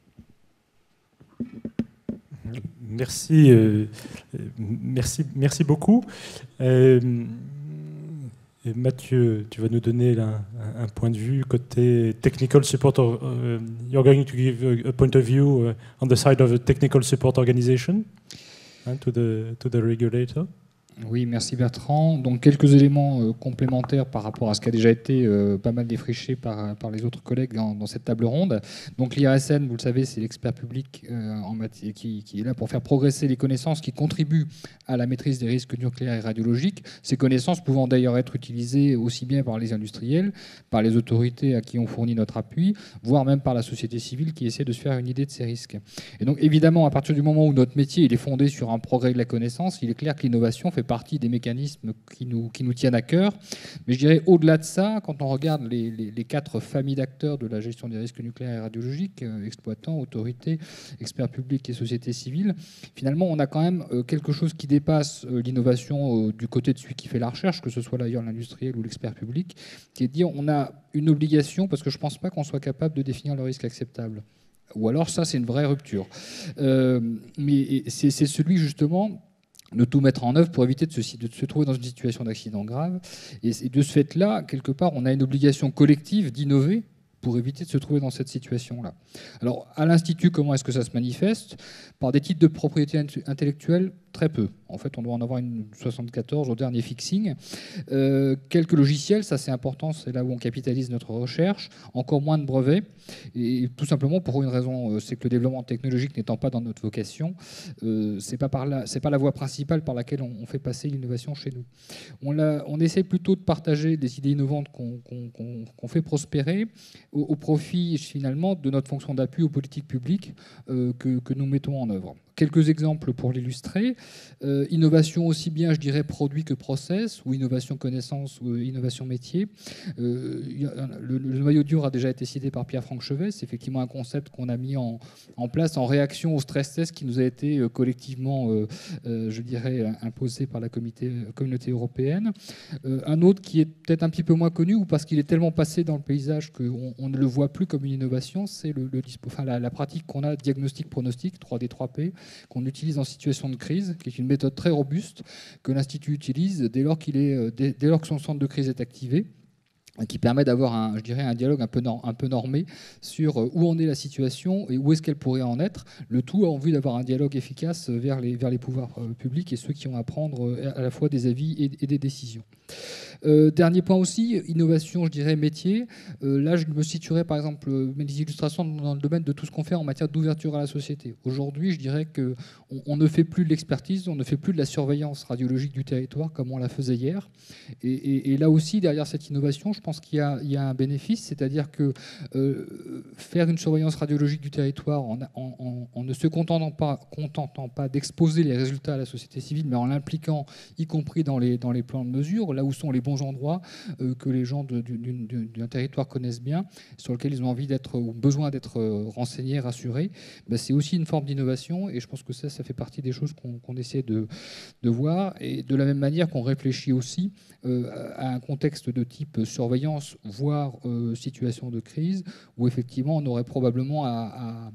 Merci, euh, merci, merci beaucoup. Euh, Et Mathieu, tu vas nous donner un, un point de vue côté technical support. Uh, you're going to give a, a point of view uh, on the side of a technical support organization uh, to the to the regulator. Oui, merci Bertrand. Donc quelques éléments euh, complémentaires par rapport à ce qui a déjà été euh, pas mal défriché par, par les autres collègues dans, dans cette table ronde. Donc l'I R S N, vous le savez, c'est l'expert public euh, en matière, qui, qui est là pour faire progresser les connaissances qui contribuent à la maîtrise des risques nucléaires et radiologiques. Ces connaissances pouvant d'ailleurs être utilisées aussi bien par les industriels, par les autorités à qui on fournit notre appui, voire même par la société civile qui essaie de se faire une idée de ces risques. Et donc évidemment, à partir du moment où notre métier il est fondé sur un progrès de la connaissance, il est clair que l'innovation fait partie des mécanismes qui nous, qui nous tiennent à cœur. Mais je dirais au-delà de ça, quand on regarde les, les, les quatre familles d'acteurs de la gestion des risques nucléaires et radiologiques, euh, exploitants, autorités, experts publics et société civile, finalement on a quand même euh, quelque chose qui dépasse euh, l'innovation euh, du côté de celui qui fait la recherche, que ce soit d'ailleurs l'industriel ou l'expert public, qui est de dire on a une obligation, parce que je ne pense pas qu'on soit capable de définir le risque acceptable. Ou alors ça c'est une vraie rupture. Euh, mais c'est celui justement de tout mettre en œuvre pour éviter de se, de se trouver dans une situation d'accident grave. Et de ce fait-là, quelque part, on a une obligation collective d'innover pour éviter de se trouver dans cette situation-là. Alors, à l'Institut, comment est-ce que ça se manifeste? Par des titres de propriété intellectuelle, très peu. En fait, on doit en avoir une soixante-quatorze au dernier fixing. Euh, quelques logiciels, ça c'est important, c'est là où on capitalise notre recherche. Encore moins de brevets. Et tout simplement pour une raison, c'est que le développement technologique n'étant pas dans notre vocation, euh, c'est pas par là, c'est pas la voie principale par laquelle on, on fait passer l'innovation chez nous. On, l'a, on essaie plutôt de partager des idées innovantes qu'on, qu'on, qu'on, qu'on fait prospérer au, au profit finalement de notre fonction d'appui aux politiques publiques euh, que, que nous mettons en œuvre. Quelques exemples pour l'illustrer. Euh, innovation aussi bien, je dirais, produit que process, ou innovation connaissance, ou innovation métier. Euh, le, le noyau dur a déjà été cité par Pierre-Franck Chevet. C'est effectivement un concept qu'on a mis en, en place en réaction au stress test qui nous a été euh, collectivement, euh, euh, je dirais, imposé par la comité, communauté européenne. Euh, un autre qui est peut-être un petit peu moins connu, ou parce qu'il est tellement passé dans le paysage qu'on on ne le voit plus comme une innovation, c'est le, le, enfin, la, la pratique qu'on a, diagnostic-pronostic, trois D trois P, qu'on utilise en situation de crise, qui est une méthode très robuste que l'Institut utilise dès lors, qu'il est, dès, dès lors que son centre de crise est activé, qui permet d'avoir un, je dirais, un dialogue un peu, un peu normé sur où en est la situation et où est-ce qu'elle pourrait en être, le tout en vue d'avoir un dialogue efficace vers les, vers les pouvoirs publics et ceux qui ont à prendre à la fois des avis et, et des décisions. Euh, dernier point aussi, innovation, je dirais, métier. Euh, là, je me situerais, par exemple, mes illustrations dans le domaine de tout ce qu'on fait en matière d'ouverture à la société. Aujourd'hui, je dirais qu'on on ne fait plus de l'expertise, on ne fait plus de la surveillance radiologique du territoire comme on la faisait hier. Et, et, et là aussi, derrière cette innovation, je pense qu'il y a, il y a un bénéfice, c'est-à-dire que euh, faire une surveillance radiologique du territoire en, en, en, en ne se contentant pas, contentant pas d'exposer les résultats à la société civile, mais en l'impliquant, y compris dans les, dans les plans de mesure, là où sont les bons endroits euh, que les gens de, d'une, d'un territoire connaissent bien, sur lesquels ils ont envie d'être ou besoin d'être renseignés, rassurés, ben c'est aussi une forme d'innovation et je pense que ça, ça fait partie des choses qu'on, qu'on essaie de, de voir. Et de la même manière qu'on réfléchit aussi euh, à un contexte de type surveillance, voire euh, situation de crise, où effectivement on aurait probablement à, à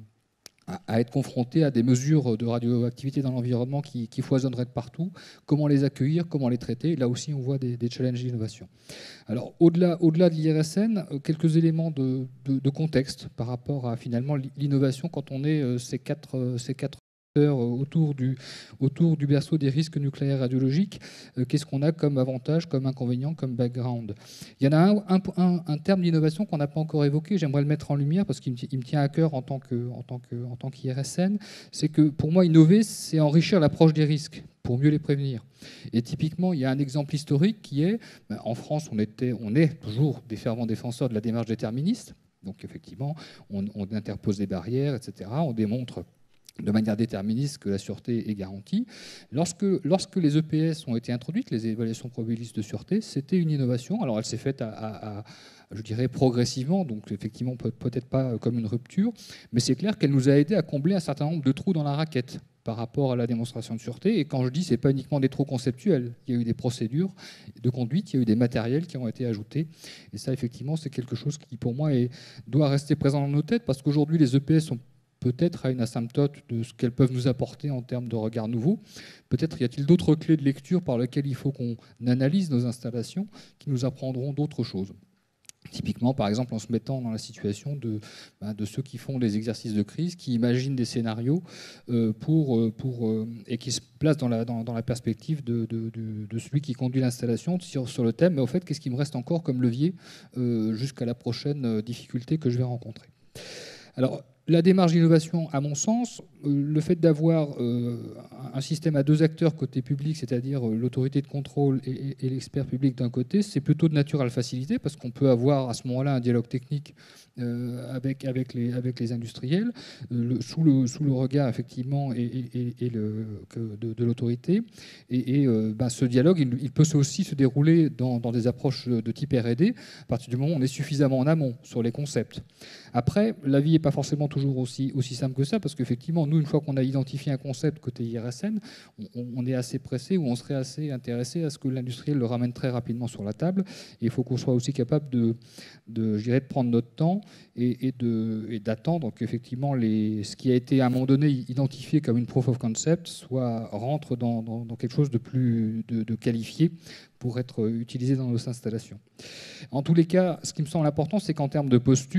à être confronté à des mesures de radioactivité dans l'environnement qui, qui foisonneraient de partout. Comment les accueillir, comment les traiter. Là aussi, on voit des, des challenges d'innovation. Alors, au-delà, au-delà de l'I R S N, quelques éléments de, de, de contexte par rapport à finalement l'innovation quand on est ces quatre, ces quatre autour du, autour du berceau des risques nucléaires radiologiques. Euh, qu'est-ce qu'on a comme avantage, comme inconvénient, comme background? Il y en a un, un, un, un terme d'innovation qu'on n'a pas encore évoqué, j'aimerais le mettre en lumière parce qu'il me, il me tient à cœur en tant que, en tant que, en tant qu'I R S N, c'est que pour moi, innover, c'est enrichir l'approche des risques pour mieux les prévenir. Et typiquement, il y a un exemple historique qui est, ben, en France, on, était, on est toujours des fervents défenseurs de la démarche déterministe. Donc effectivement, on, on interpose des barrières, et cetera. On démontre de manière déterministe que la sûreté est garantie. Lorsque, lorsque les E P S ont été introduites, les évaluations probabilistes de sûreté, c'était une innovation. Alors elle s'est faite à, à, à je dirais progressivement, donc effectivement peut, peut-être pas comme une rupture, mais c'est clair qu'elle nous a aidé à combler un certain nombre de trous dans la raquette par rapport à la démonstration de sûreté. Et quand je dis, c'est pas uniquement des trous conceptuels, il y a eu des procédures de conduite, il y a eu des matériels qui ont été ajoutés. Et ça, effectivement, c'est quelque chose qui, pour moi, est, doit rester présent dans nos têtes, parce qu'aujourd'hui, les E P S sont peut-être à une asymptote de ce qu'elles peuvent nous apporter en termes de regard nouveau. Peut-être y a-t-il d'autres clés de lecture par lesquelles il faut qu'on analyse nos installations qui nous apprendront d'autres choses. Typiquement, par exemple, en se mettant dans la situation de, ben, de ceux qui font des exercices de crise, qui imaginent des scénarios euh, pour, pour, euh, et qui se placent dans la, dans, dans la perspective de, de, de, de celui qui conduit l'installation sur, sur le thème. Mais au fait, qu'est-ce qui me reste encore comme levier euh, jusqu'à la prochaine difficulté que je vais rencontrer? Alors, la démarche d'innovation, à mon sens, le fait d'avoir euh, un système à deux acteurs côté public, c'est-à-dire l'autorité de contrôle et, et l'expert public d'un côté, c'est plutôt de nature à le faciliter, parce qu'on peut avoir à ce moment-là un dialogue technique euh, avec, avec, les, avec les industriels, euh, le, sous, le, sous le regard effectivement et, et, et le, que de, de l'autorité. Et, et euh, ben, ce dialogue, il, il peut aussi se dérouler dans, dans des approches de type R et D, à partir du moment où on est suffisamment en amont sur les concepts. Après, la vie n'est pas forcément toujours aussi, aussi simple que ça, parce qu'effectivement, nous, une fois qu'on a identifié un concept côté I R S N, on, on est assez pressé ou on serait assez intéressé à ce que l'industriel le ramène très rapidement sur la table. Et il faut qu'on soit aussi capable de, de, je dirais, de prendre notre temps et, et, de, et d'attendre qu'effectivement les, ce qui a été à un moment donné identifié comme une proof of concept soit, rentre dans, dans, dans quelque chose de plus de, de qualifié pour être utilisé dans nos installations. En tous les cas, ce qui me semble important, c'est qu'en termes de posture,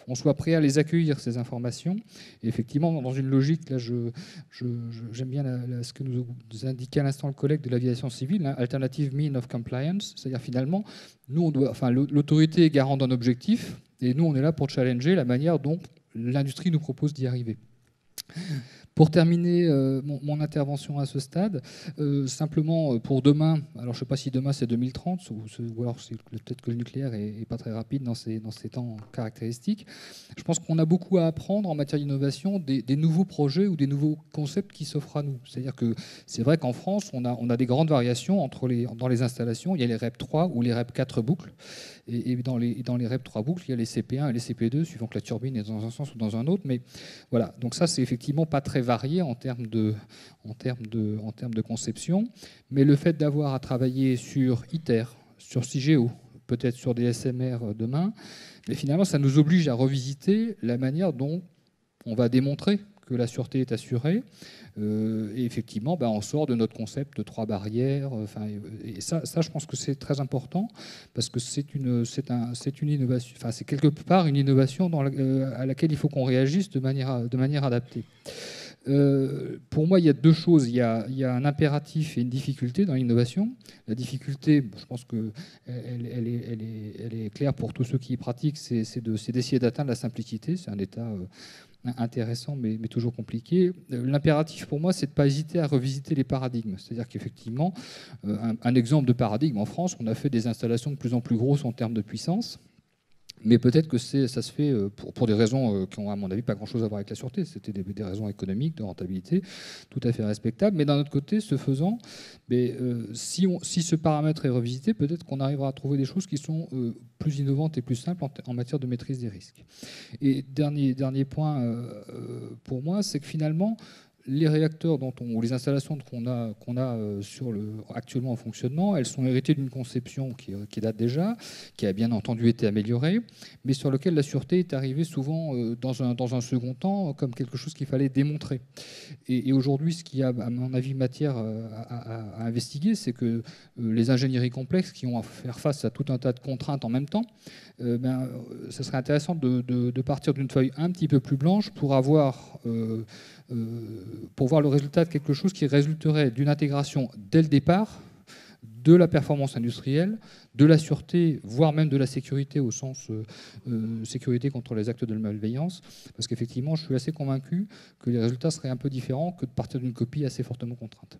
on soit prêt à les accueillir, ces informations. Et effectivement, dans une logique, là, je, je, je, j'aime bien la, la, ce que nous indiquait à l'instant le collègue de l'aviation civile, hein, alternative mean of compliance, c'est-à-dire finalement, nous, on doit, enfin, l'autorité est garante d'un objectif, et nous, on est là pour challenger la manière dont l'industrie nous propose d'y arriver. Pour terminer euh, mon, mon intervention à ce stade, euh, simplement pour demain, alors je ne sais pas si demain c'est deux mille trente, ou, ou alors peut-être que le nucléaire n'est pas très rapide dans ces, dans ces temps caractéristiques, je pense qu'on a beaucoup à apprendre en matière d'innovation des, des nouveaux projets ou des nouveaux concepts qui s'offrent à nous. C'est-à-dire que c'est vrai qu'en France, on a, on a des grandes variations entre les, dans les installations. Il y a les R E P trois ou les R E P quatre boucles, et, et dans, les, dans les R E P trois boucles, il y a les C P un et les C P deux, suivant que la turbine est dans un sens ou dans un autre. Mais voilà, donc ça, c'est effectivement pas très varié en termes de, en termes de, en termes de conception, mais le fait d'avoir à travailler sur ITER, sur CIGEO, peut-être sur des S M R demain, mais finalement ça nous oblige à revisiter la manière dont on va démontrer que la sûreté est assurée. Euh, et effectivement, ben, on sort de notre concept de trois barrières. Enfin, et ça, ça, je pense que c'est très important parce que c'est une, c'est un, c'est une innovation. Enfin, c'est quelque part une innovation dans la, euh, à laquelle il faut qu'on réagisse de manière, de manière adaptée. Euh, pour moi, il y a deux choses. Il y a, il y a un impératif et une difficulté dans l'innovation. La difficulté, je pense qu'elle elle est, elle est, elle est claire pour tous ceux qui y pratiquent, c'est, c'est, de, c'est d'essayer d'atteindre la simplicité. C'est un état euh, intéressant, mais, mais toujours compliqué. L'impératif pour moi, c'est de ne pas hésiter à revisiter les paradigmes. C'est-à-dire qu'effectivement, euh, un, un exemple de paradigme, en France, on a fait des installations de plus en plus grosses en termes de puissance. Mais peut-être que c'est, ça se fait pour, pour des raisons qui ont, à mon avis, pas grand-chose à voir avec la sûreté. C'était des, des raisons économiques, de rentabilité, tout à fait respectables. Mais d'un autre côté, ce faisant, mais, euh, si, on, si ce paramètre est revisité, peut-être qu'on arrivera à trouver des choses qui sont euh, plus innovantes et plus simples en, en matière de maîtrise des risques. Et dernier, dernier point euh, pour moi, c'est que finalement, les réacteurs dont on, ou les installations qu'on a, qu'on a sur le, actuellement en fonctionnement, elles sont héritées d'une conception qui, qui date déjà, qui a bien entendu été améliorée, mais sur laquelle la sûreté est arrivée souvent dans un, dans un second temps comme quelque chose qu'il fallait démontrer. Et, et aujourd'hui, ce qu'il y a, à mon avis, matière à, à, à investiguer, c'est que les ingénieries complexes qui ont à faire face à tout un tas de contraintes en même temps, euh, ben, ce serait intéressant de, de, de partir d'une feuille un petit peu plus blanche pour avoir... Euh, euh, pour voir le résultat de quelque chose qui résulterait d'une intégration dès le départ de la performance industrielle, de la sûreté, voire même de la sécurité au sens euh, euh, sécurité contre les actes de malveillance, parce qu'effectivement, je suis assez convaincu que les résultats seraient un peu différents que de partir d'une copie assez fortement contrainte.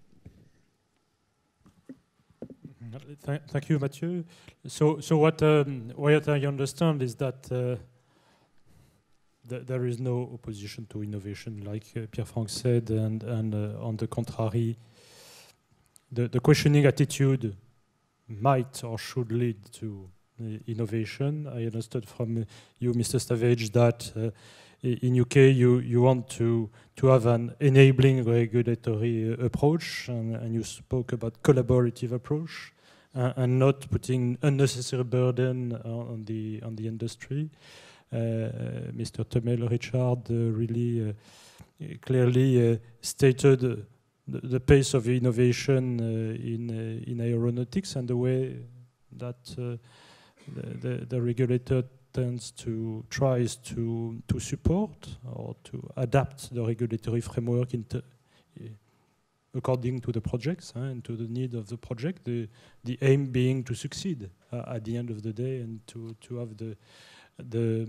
Thank you, Mathieu. So, so what, um, what I understand is that uh, there is no opposition to innovation, like uh, Pierre-Franck said, and, and uh, on the contrary, the, the questioning attitude might or should lead to uh, innovation. I understood from you, Mister Stavage, that uh, in U K you, you want to, to have an enabling regulatory uh, approach, and, and you spoke about collaborative approach, uh, and not putting unnecessary burden on the, on the industry. Uh, Mister Tomel Richard uh, really uh, clearly uh, stated uh, the, the pace of innovation uh, in, uh, in aeronautics and the way that uh, the, the, the regulator tends to tries to to support or to adapt the regulatory framework into, uh, according to the projects uh, and to the need of the project. The the aim being to succeed uh, at the end of the day and to to have the The,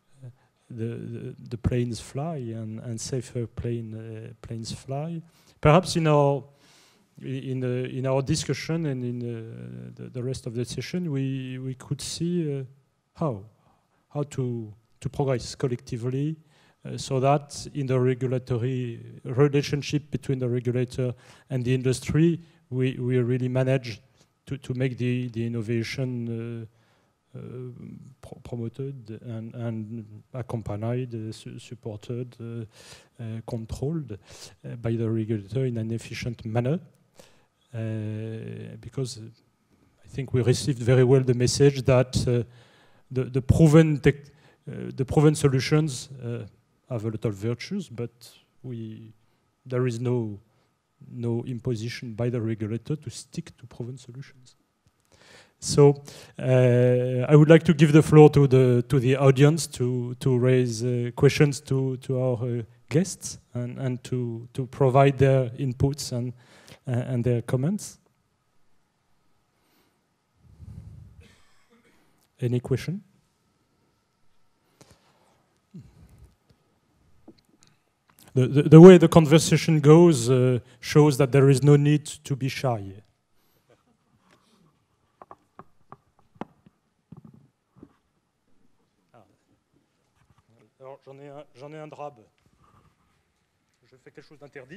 the the planes fly and, and safer plane uh, planes fly. Perhaps in our in uh, in our discussion and in uh, the, the rest of the session, we we could see uh, how how to to progress collectively, uh, so that in the regulatory relationship between the regulator and the industry, we we really manage to to make the the innovation Uh, Uh, pro promoted and, and accompanied, uh, su supported, uh, uh, controlled uh, by the regulator in an efficient manner. Uh, because I think we received very well the message that uh, the, the proven tech, uh, the proven solutions uh, have a lot of virtues, but we there is no no imposition by the regulator to stick to proven solutions. So uh, I would like to give the floor to the to the audience to to raise uh, questions to to our uh, guests and and to to provide their inputs and uh, and their comments. Any question? The, the, the way the conversation goes uh, shows that there is no need to be shy. Alors, j'en ai un, j'en ai un drabe. Je fais quelque chose d'interdit.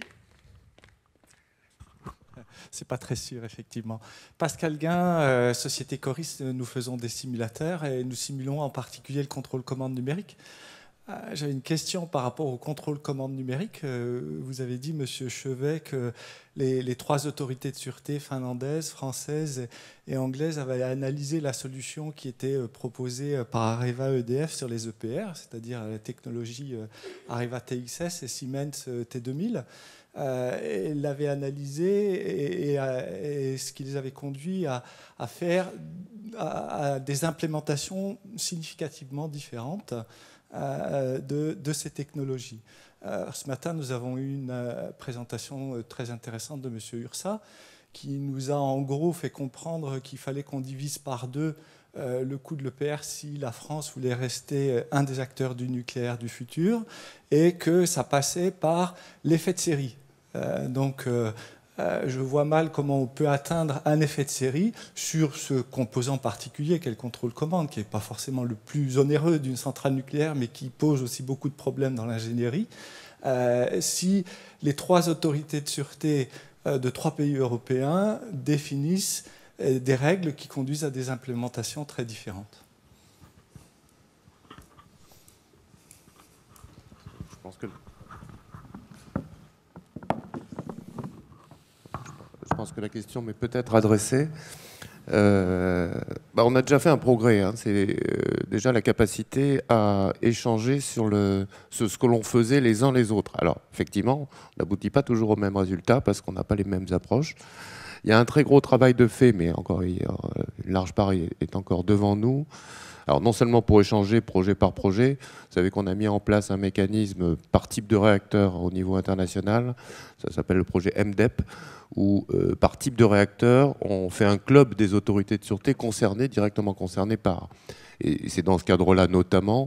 C'est pas très sûr, effectivement. Pascal Guin, euh, Société Coris, nous faisons des simulateurs et nous simulons en particulier le contrôle-commande numérique. Euh, J'avais une question par rapport au contrôle-commande numérique. Euh, vous avez dit, Monsieur Chevet, que les, les trois autorités de sûreté finlandaises, françaises et anglaises avaient analysé la solution qui était proposée par Areva E D F sur les E P R, c'est-à-dire la technologie Areva T X S et Siemens T deux mille. Euh, et l'avaient analysé et, et, et ce qui les avait conduits à, à faire à, à des implémentations significativement différentes euh, de, de ces technologies. Euh, ce matin, nous avons eu une euh, présentation très intéressante de M. Ursa qui nous a en gros fait comprendre qu'il fallait qu'on divise par deux Euh, le coût de l'E P R si la France voulait rester un des acteurs du nucléaire du futur et que ça passait par l'effet de série. Euh, donc euh, euh, je vois mal comment on peut atteindre un effet de série sur ce composant particulier qu'est le contrôle-commande, qui n'est pas forcément le plus onéreux d'une centrale nucléaire, mais qui pose aussi beaucoup de problèmes dans l'ingénierie. Euh, si les trois autorités de sûreté euh, de trois pays européens définissent des règles qui conduisent à des implémentations très différentes. Je pense que, je pense que la question m'est peut-être adressée. Euh, bah on a déjà fait un progrès. Hein. C'est euh, déjà la capacité à échanger sur le, ce, ce que l'on faisait les uns les autres. Alors, effectivement, on n'aboutit pas toujours au même résultat parce qu'on n'a pas les mêmes approches. Il y a un très gros travail de fait, mais encore une large part est encore devant nous. Alors non seulement pour échanger projet par projet, vous savez qu'on a mis en place un mécanisme par type de réacteur au niveau international, ça s'appelle le projet M D E P, où euh, par type de réacteur, on fait un club des autorités de sûreté concernées, directement concernées par... Et c'est dans ce cadre-là notamment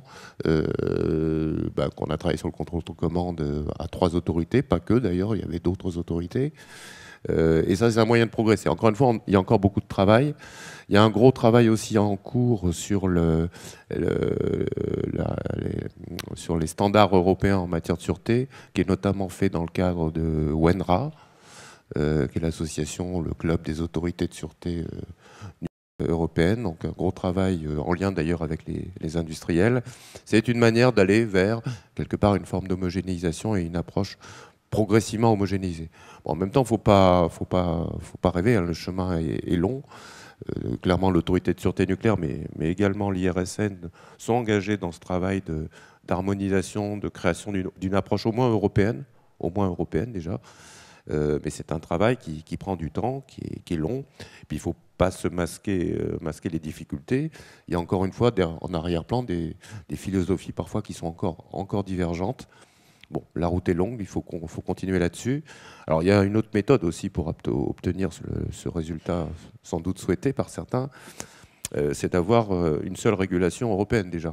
euh, bah, qu'on a travaillé sur le contrôle de commande à trois autorités, pas que d'ailleurs, il y avait d'autres autorités. Euh, et ça, c'est un moyen de progresser. Encore une fois, on, il y a encore beaucoup de travail. Il y a un gros travail aussi en cours sur, le, le, la, les, sur les standards européens en matière de sûreté, qui est notamment fait dans le cadre de WENRA, euh, qui est l'association, le club des autorités de sûreté euh, européennes. Donc un gros travail euh, en lien d'ailleurs avec les, les industriels. C'est une manière d'aller vers, quelque part, une forme d'homogénéisation et une approche progressivement homogénéisé. Bon, en même temps, il ne faut pas, faut pas, faut pas rêver, hein, le chemin est, est long. Euh, clairement, l'autorité de sûreté nucléaire, mais, mais également l'I R S N, sont engagés dans ce travail d'harmonisation, de, de création d'une approche au moins européenne, au moins européenne déjà. Euh, mais c'est un travail qui, qui prend du temps, qui est, qui est long. Et puis il ne faut pas se masquer, euh, masquer les difficultés. Il y a encore une fois en arrière-plan des, des philosophies parfois qui sont encore, encore divergentes. Bon, la route est longue, il faut, qu'on, faut continuer là-dessus. Alors, il y a une autre méthode aussi pour obtenir ce, ce résultat sans doute souhaité par certains, euh, c'est d'avoir une seule régulation européenne déjà.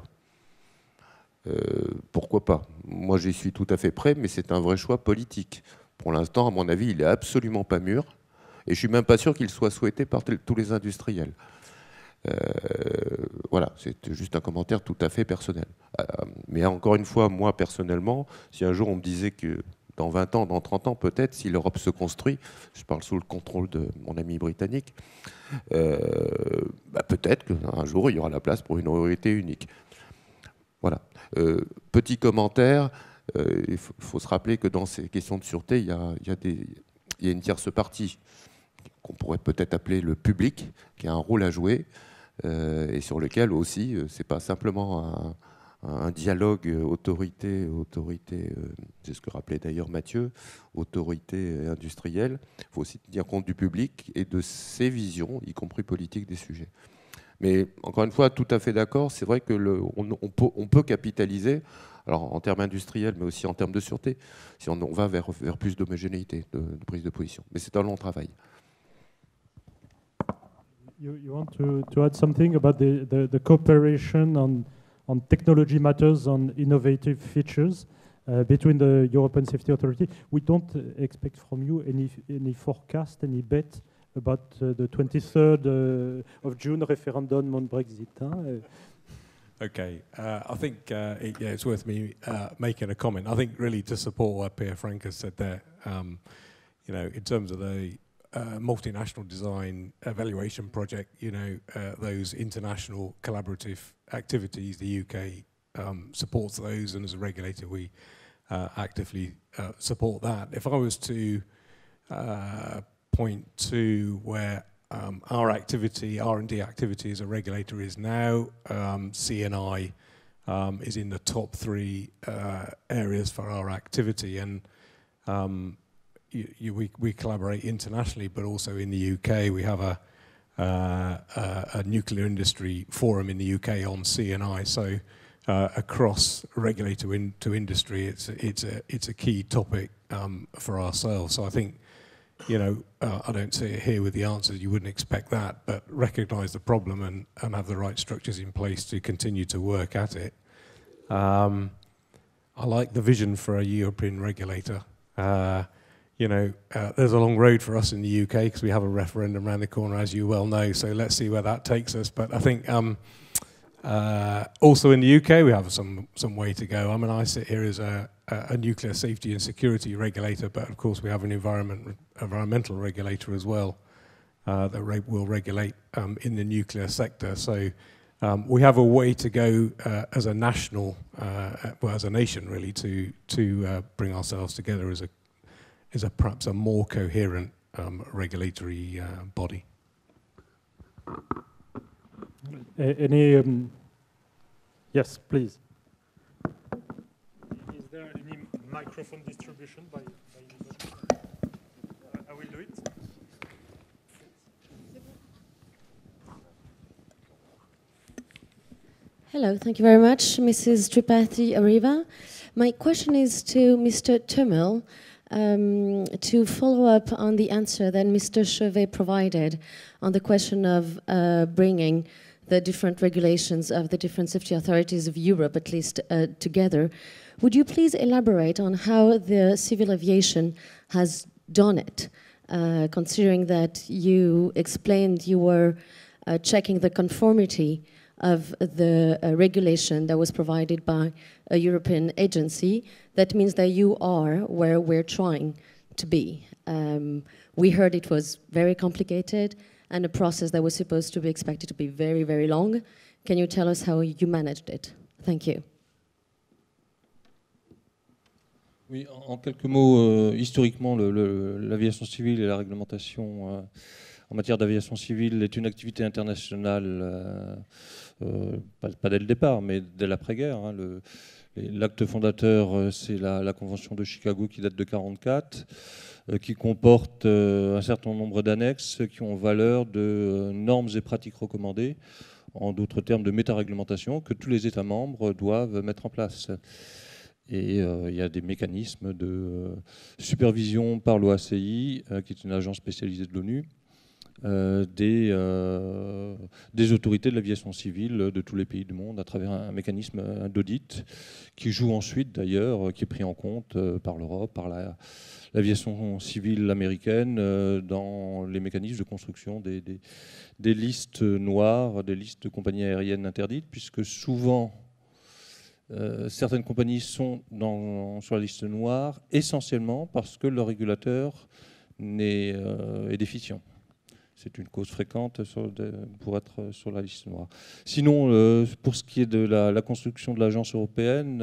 Euh, pourquoi pas? Moi, j'y suis tout à fait prêt, mais c'est un vrai choix politique. Pour l'instant, à mon avis, il n'est absolument pas mûr, et je ne suis même pas sûr qu'il soit souhaité par tous les industriels. Euh, voilà, c'est juste un commentaire tout à fait personnel. Euh, mais encore une fois, moi personnellement, si un jour on me disait que dans vingt ans, dans trente ans peut-être, si l'Europe se construit, je parle sous le contrôle de mon ami britannique, euh, bah peut-être qu'un jour il y aura la place pour une autorité unique. Voilà. Euh, petit commentaire, euh, il faut, faut se rappeler que dans ces questions de sûreté, il y a, il y a, des, il y a une tierce partie qu'on pourrait peut-être appeler le public, qui a un rôle à jouer. Euh, et sur lequel aussi, euh, c'est pas simplement un, un dialogue autorité, autorité euh, c'est ce que rappelait d'ailleurs Mathieu, autorité industrielle. Il faut aussi tenir compte du public et de ses visions, y compris politiques, des sujets. Mais encore une fois, tout à fait d'accord, c'est vrai que le, on, on, peut, on peut capitaliser, alors en termes industriels, mais aussi en termes de sûreté, si on, on va vers, vers plus d'homogénéité, de, de prise de position. Mais c'est un long travail. You, you want to, to add something about the, the, the cooperation on, on technology matters, on innovative features uh, between the European Safety Authority? We don't expect from you any, any forecast, any bet about uh, the twenty-third uh, of June referendum on Brexit. Huh? Okay, uh, I think uh, it, yeah, it's worth me uh, making a comment. I think really to support what Pierre Frank has said there, um, you know, in terms of the uh, multinational design evaluation project, you know, uh, those international collaborative activities, the U K um, supports those, and as a regulator, we uh, actively uh, support that. If I was to uh, point to where um, our activity, R and D activity as a regulator is now, um, C and I um, is in the top three uh, areas for our activity, and um, you, you, we, we collaborate internationally, but also in the U K. We have a, uh, a, a nuclear industry forum in the U K on C and I, so uh, across regulator in, to industry, it's, it's, a, it's a key topic um, for ourselves. So I think, you know, uh, I don't see it here with the answers, you wouldn't expect that, but recognise the problem and, and have the right structures in place to continue to work at it. Um, I like the vision for a European regulator. Uh, you know, uh, there's a long road for us in the U K because we have a referendum around the corner, as you well know, so let's see where that takes us. But I think um, uh, also in the U K we have some, some way to go. I mean, I sit here as a a nuclear safety and security regulator, but of course we have an environment, environmental regulator as well uh, that re will regulate um, in the nuclear sector. So um, we have a way to go uh, as a national, uh, well, as a nation really, to to uh, bring ourselves together as a as a perhaps a more coherent um, regulatory uh, body. Any? Um, yes, please. Is there any microphone distribution by, by uh, I will do it. Hello, thank you very much, Missus Tripathi Ariva. My question is to Mister Tummel, um, to follow up on the answer that Mister Chauvet provided on the question of uh, bringing the different regulations of the different safety authorities of Europe, at least, uh, together. Would you please elaborate on how the civil aviation has done it, uh, considering that you explained you were uh, checking the conformity of the uh, regulation that was provided by a European agency? That means that you are where we're trying to be. Um, we heard it was very complicated and a process that was supposed to be expected to be very, very long. Can you tell us how you managed it? Thank you. Oui, en quelques mots, euh, historiquement, l'aviation civile et la réglementation euh, en matière d'aviation civile est une activité internationale, euh, euh, pas, pas dès le départ, mais dès l'après-guerre. Hein, l'acte fondateur, euh, c'est la, la Convention de Chicago qui date de mille neuf cent quarante-quatre, euh, qui comporte euh, un certain nombre d'annexes qui ont valeur de euh, normes et pratiques recommandées, en d'autres termes de méta-réglementation, que tous les États membres doivent mettre en place. Et euh, il y a des mécanismes de euh, supervision par l'O A C I, euh, qui est une agence spécialisée de l'ONU, euh, des, euh, des autorités de l'aviation civile de tous les pays du monde à travers un, un mécanisme d'audit qui joue ensuite d'ailleurs, qui est pris en compte euh, par l'Europe, par l'aviation la, civile américaine euh, dans les mécanismes de construction des, des, des listes noires, des listes de compagnies aériennes interdites, puisque souvent Euh, certaines compagnies sont dans, sur la liste noire essentiellement parce que leur régulateur est, euh, est déficient. C'est une cause fréquente sur de, pour être sur la liste noire. Sinon, euh, pour ce qui est de la, la construction de l'agence européenne,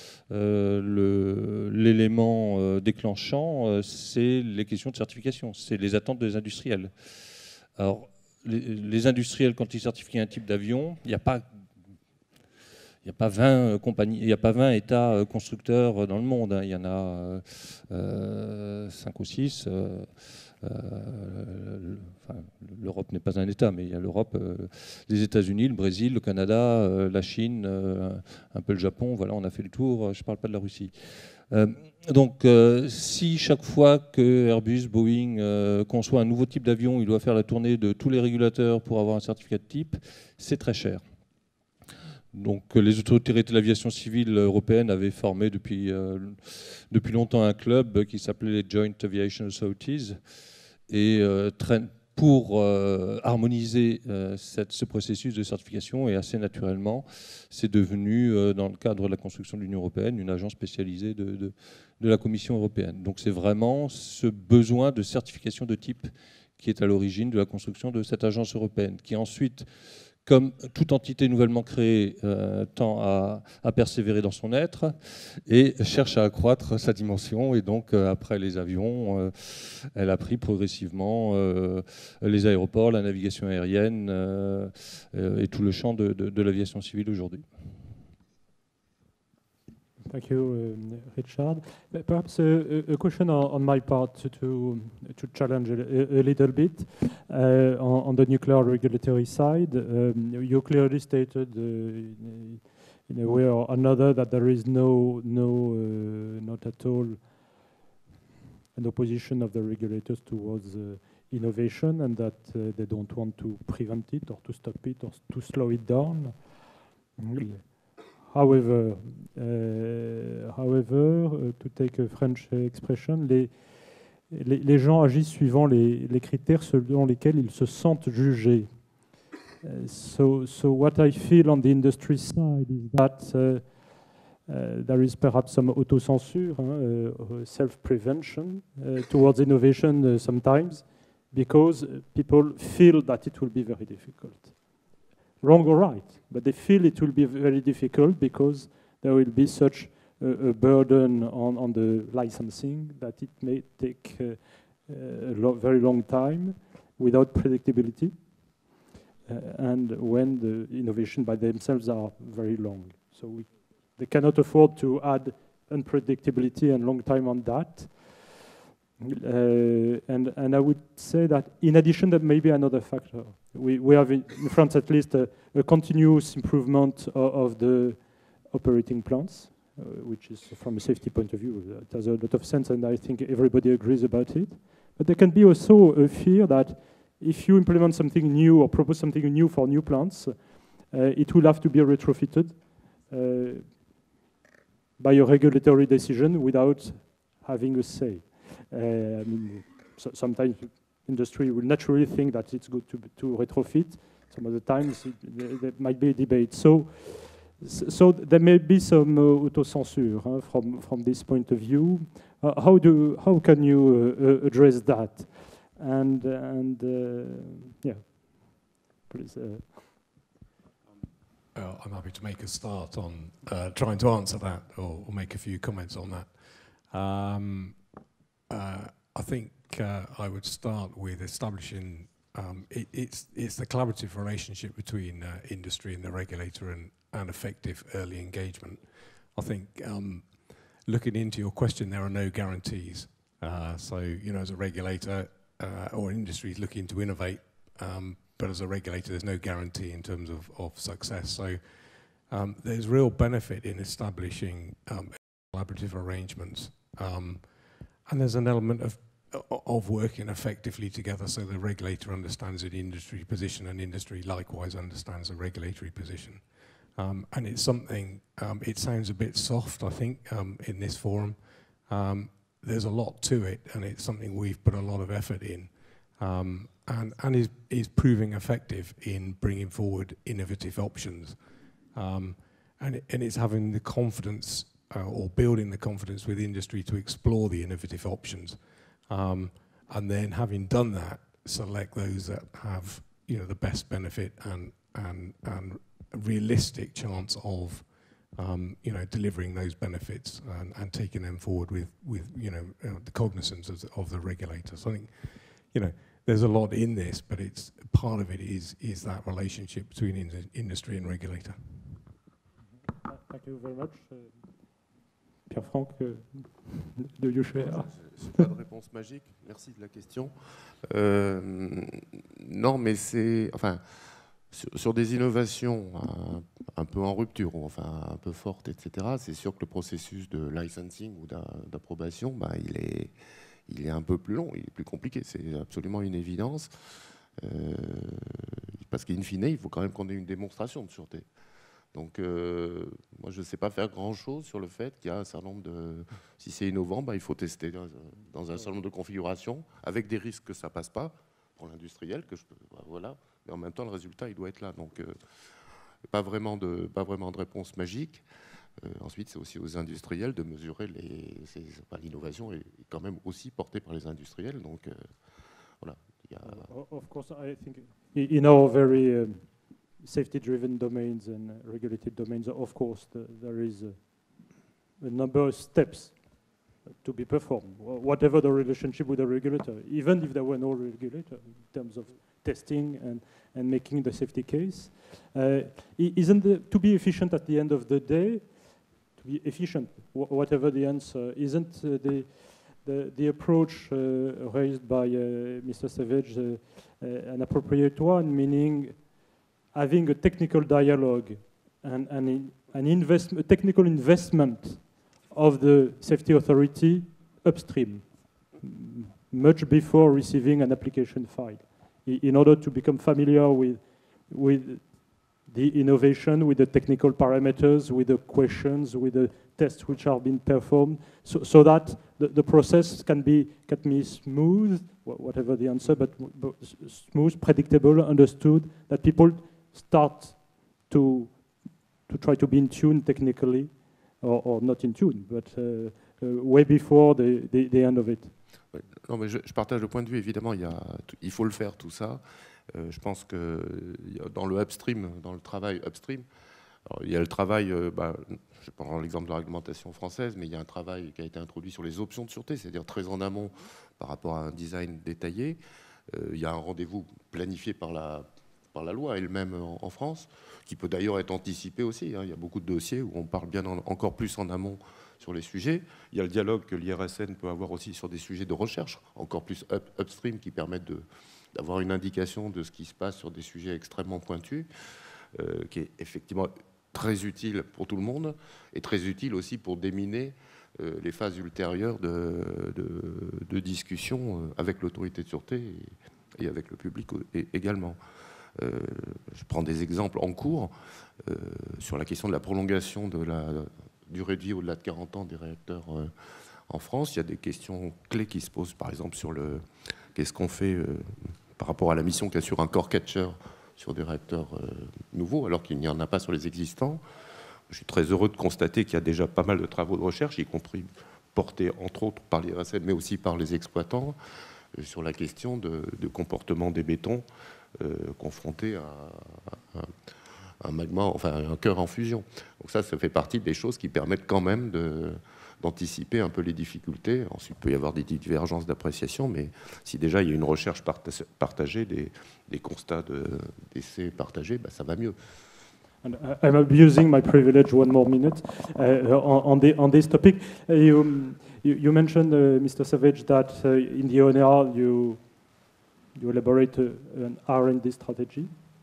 euh, l'élément euh, déclenchant, euh, c'est les questions de certification, c'est les attentes des industriels. Alors, les, les industriels, quand ils certifient un type d'avion, il n'y a pas... Il n'y a pas vingt compagnies, il n'y a pas vingt États constructeurs dans le monde. Hein. Il y en a euh, cinq ou six. Euh, euh, enfin, l'Europe n'est pas un État, mais il y a l'Europe, euh, les États-Unis, le Brésil, le Canada, euh, la Chine, euh, un peu le Japon. Voilà, on a fait le tour. Je ne parle pas de la Russie. Euh, donc, euh, si chaque fois que Airbus, Boeing euh, conçoit un nouveau type d'avion, il doit faire la tournée de tous les régulateurs pour avoir un certificat de type, c'est très cher. Donc, les autorités de l'aviation civile européenne avaient formé depuis, euh, depuis longtemps un club qui s'appelait les Joint Aviation Authorities. Et euh, pour euh, harmoniser euh, cette, ce processus de certification, et assez naturellement, c'est devenu, euh, dans le cadre de la construction de l'Union européenne, une agence spécialisée de, de, de la Commission européenne. Donc c'est vraiment ce besoin de certification de type qui est à l'origine de la construction de cette agence européenne, qui ensuite, comme toute entité nouvellement créée, euh, tend à, à persévérer dans son être et cherche à accroître sa dimension. Et donc, euh, après les avions, euh, elle a pris progressivement euh, les aéroports, la navigation aérienne euh, euh, et tout le champ de, de, de l'aviation civile aujourd'hui. Thank you, um, Richard. Perhaps a, a question on, on my part to, to, to challenge a, a little bit uh, on, on the nuclear regulatory side. Um, you clearly stated uh, in, a, in a way or another that there is no, no uh, not at all an opposition of the regulators towards uh, innovation, and that uh, they don't want to prevent it or to stop it or to slow it down. Mm-hmm. However, uh, however uh, to take a French expression, les, les, les gens agissent suivant les, les critères selon lesquels ils se sentent jugés. Uh, so, so what I feel on the industry side is that uh, uh, there is perhaps some autocensure, huh, uh, self-prevention uh, towards innovation uh, sometimes, because people feel that it will be very difficult. Wrong or right, but they feel it will be very difficult because there will be such a, a burden on, on the licensing that it may take uh, a lo very long time without predictability, uh, and when the innovation by themselves are very long. So we, they cannot afford to add unpredictability and long time on that. Uh, and, and I would say that in addition, there may be another factor. We, we have in, in France at least a, a continuous improvement of, of the operating plants, uh, which is from a safety point of view, it has a lot of sense, and I think everybody agrees about it. But there can be also a fear that if you implement something new or propose something new for new plants, uh, it will have to be retrofitted uh, by a regulatory decision without having a say. Uh, I mean, so sometimes industry will naturally think that it's good to, to retrofit. Some other times it, there might be a debate. So, so there may be some uh, autocensure huh, from from this point of view. Uh, how do how can you uh, address that? And and uh, yeah, please. Uh. Well, I'm happy to make a start on uh, trying to answer that, or, or make a few comments on that. Um, Uh, I think uh, I would start with establishing um, it, it's it's the collaborative relationship between uh, industry and the regulator and, and effective early engagement. I think um, looking into your question, there are no guarantees. Uh, so you know, as a regulator uh, or industry is looking to innovate, um, but as a regulator, there's no guarantee in terms of, of success. So um, there's real benefit in establishing um, collaborative arrangements. Um, And there's an element of of working effectively together so the regulator understands the industry position and industry likewise understands the regulatory position. Um, and it's something, um, it sounds a bit soft, I think, um, in this forum. Um, there's a lot to it, and it's something we've put a lot of effort in, um, and, and is, is proving effective in bringing forward innovative options. Um, and, it, and it's having the confidence Uh, or building the confidence with industry to explore the innovative options, um, and then having done that, select those that have, you know, the best benefit and and and a realistic chance of, um, you know, delivering those benefits and, and taking them forward with with you know uh, the cognizance of the, of the regulator. So I think, you know, there's a lot in this, but it's part of it is is that relationship between in industry and regulator. Thank you very much. Uh, Pierre-Franck, uh, do you share? Je n'ai pas de réponse magique. Merci de la question. Euh, non, mais c'est... Enfin, sur, sur des innovations un, un peu en rupture, ou enfin un peu fortes, et cetera, c'est sûr que le processus de licensing ou d'approbation, bah, il, est, il est un peu plus long, il est plus compliqué. C'est absolument une évidence. Euh, parce qu'in fine, il faut quand même qu'on ait une démonstration de sûreté. Donc, euh, moi, je ne sais pas faire grand-chose sur le fait qu'il y a un certain nombre de... Si c'est innovant, bah, il faut tester dans, dans un certain nombre de configurations, avec des risques que ça ne passe pas pour l'industriel, que je peux, bah, voilà. Mais en même temps, le résultat, il doit être là. Donc, euh, pas vraiment de, pas vraiment de réponse magique. Euh, ensuite, c'est aussi aux industriels de mesurer les... L'innovation est quand même aussi portée par les industriels. Donc, euh, voilà. Il y a... Of course, I think in our very um, safety-driven domains and uh, regulated domains, of course, the, there is a, a number of steps to be performed, whatever the relationship with the regulator, even if there were no regulator in terms of testing and, and making the safety case. Uh, isn't the, to be efficient at the end of the day, to be efficient, wh whatever the answer, isn't uh, the The, the approach uh, raised by uh, Mister Savage uh, uh, an appropriate one, meaning having a technical dialogue and, and in, an invest, a technical investment of the safety authority upstream, much before receiving an application file, in order to become familiar with, with the innovation, with the technical parameters, with the questions, with the tests which are being performed, so, so that the, the process can be, can be smooth, whatever the answer, but, but smooth, predictable, understood, that people start to, to try to be in tune technically, or, or not in tune, but uh, uh, way before the, the, the end of it. Non, mais je, je partage le point de vue, évidemment, il, y a, il faut le faire, tout ça. Euh, je pense que dans le upstream, dans le travail upstream, alors, il y a le travail, euh, bah, je prends l'exemple de la réglementation française, mais il y a un travail qui a été introduit sur les options de sûreté, c'est-à-dire très en amont par rapport à un design détaillé. Euh, il y a un rendez-vous planifié par la, par la loi elle-même en, en France, qui peut d'ailleurs être anticipé aussi. Hein. Il y a beaucoup de dossiers où on parle bien en, encore plus en amont sur les sujets. Il y a le dialogue que l'I R S N peut avoir aussi sur des sujets de recherche, encore plus up, upstream, qui permettent de, d'avoir une indication de ce qui se passe sur des sujets extrêmement pointus, euh, qui est effectivement très utile pour tout le monde et très utile aussi pour déminer euh, les phases ultérieures de, de, de discussion avec l'autorité de sûreté et, et avec le public également. Euh, je prends des exemples en cours euh, sur la question de la prolongation de la durée de vie au-delà de quarante ans des réacteurs euh, en France. Il y a des questions clés qui se posent, par exemple, sur le qu'est-ce qu'on fait euh, par rapport à la mission qu'assure un core catcher sur des réacteurs euh, nouveaux, alors qu'il n'y en a pas sur les existants. Je suis très heureux de constater qu'il y a déjà pas mal de travaux de recherche, y compris portés entre autres par l'I R S N, mais aussi par les exploitants, euh, sur la question de, de comportement des bétons euh, confrontés à, à, à un magma, enfin un cœur en fusion. Donc ça, ça fait partie des choses qui permettent quand même de, d'anticiper un peu les difficultés. Ensuite, il peut y avoir des divergences d'appréciation, mais si déjà il y a une recherche partagée, des, des constats de, d'essais partagés, ben, ça va mieux. And I'm abusing my privilege one more minute uh, on, on, the, on this topic. Uh, you, you, you mentioned, uh, Mister Savage, that uh, in the O N R you, you elaborate uh, an R and D strategy.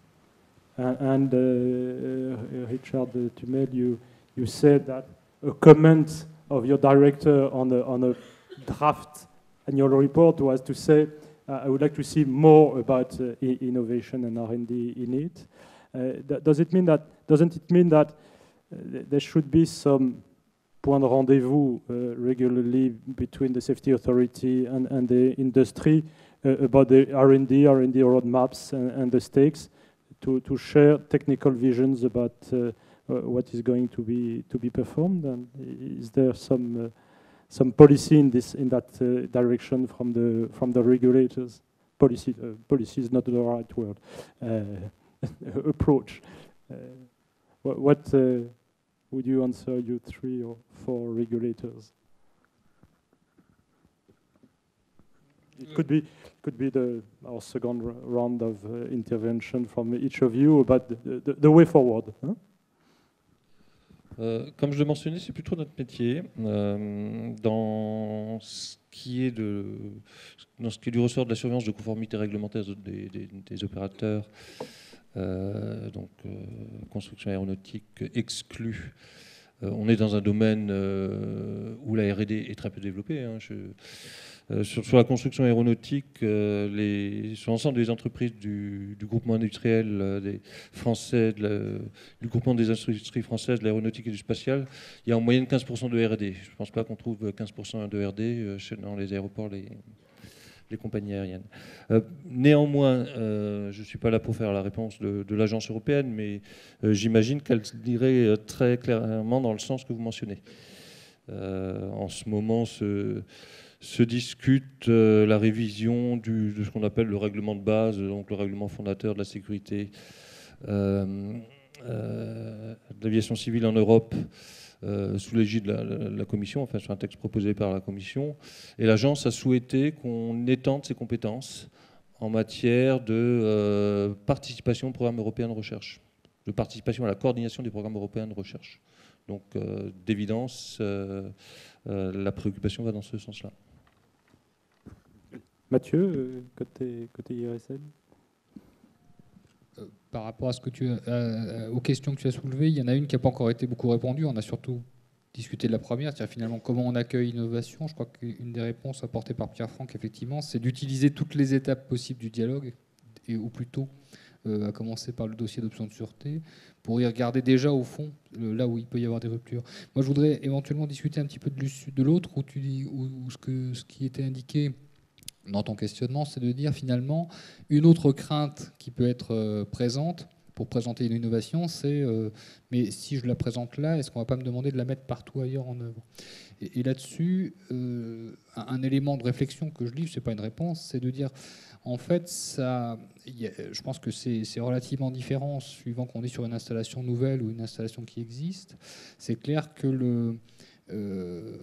Uh, and uh, uh, Richard Tumel, you, you said that a comment of your director on a, on a draft annual report was to say, uh, I would like to see more about uh, innovation and R and D in it. Uh, th does it mean that, doesn't it mean that uh, th there should be some point de rendezvous uh, regularly between the safety authority and, and the industry uh, about the R and D, R and D roadmaps and, and the stakes to, to share technical visions about uh, Uh, what is going to be to be performed, and is there some uh, some policy in this in that uh, direction from the from the regulators? Policy uh, policy is not the right word. Uh, approach. Uh, what what uh, would you answer, you three or four regulators? It could be could be the our second round of uh, intervention from each of you about the, the, the way forward. Huh? Euh, comme je le mentionnais, c'est plutôt notre métier. Euh, dans, ce qui est de, dans ce qui est du ressort de la surveillance de conformité réglementaire des, des, des opérateurs, euh, donc euh, construction aéronautique exclue, euh, on est dans un domaine euh, où la R et D est très peu développée. Hein, je, Euh, sur, sur la construction aéronautique, euh, les, sur l'ensemble des entreprises du, du groupement industriel euh, des français, de la, du groupement des industries françaises de l'aéronautique et du spatial, il y a en moyenne quinze pour cent de R et D. Je ne pense pas qu'on trouve quinze pour cent de R et D euh, chez, dans les aéroports, les, les compagnies aériennes. Euh, néanmoins, euh, je ne suis pas là pour faire la réponse de, de l'agence européenne, mais euh, j'imagine qu'elle irait très clairement dans le sens que vous mentionnez. Euh, en ce moment, ce se discute euh, la révision du, de ce qu'on appelle le règlement de base, donc le règlement fondateur de la sécurité euh, euh, de l'aviation civile en Europe, euh, sous l'égide de la, la, la Commission, enfin sur un texte proposé par la Commission. Et l'agence a souhaité qu'on étende ses compétences en matière de euh, participation au programme européen de recherche, de participation à la coordination des programmes européens de recherche. Donc, euh, d'évidence, euh, euh, la préoccupation va dans ce sens-là. Mathieu, côté, côté I R S N. Euh, par rapport à ce que tu as, euh, aux questions que tu as soulevées, il y en a une qui n'a pas encore été beaucoup répondue. On a surtout discuté de la première, c'est-à-dire finalement comment on accueille l'innovation. Je crois qu'une des réponses apportées par Pierre-Franck, effectivement, c'est d'utiliser toutes les étapes possibles du dialogue, et, ou plutôt euh, à commencer par le dossier d'option de sûreté, pour y regarder déjà au fond, là où il peut y avoir des ruptures. Moi, je voudrais éventuellement discuter un petit peu de l'autre, où, tu dis, où, où ce, que, ce qui était indiqué dans ton questionnement, c'est de dire finalement une autre crainte qui peut être euh, présente pour présenter une innovation, c'est euh, mais si je la présente là, est-ce qu'on va pas me demander de la mettre partout ailleurs en œuvre? Et, et là-dessus, euh, un, un élément de réflexion que je livre, c'est pas une réponse, c'est de dire en fait, ça, y a, je pense que c'est relativement différent suivant qu'on est sur une installation nouvelle ou une installation qui existe. C'est clair que le euh,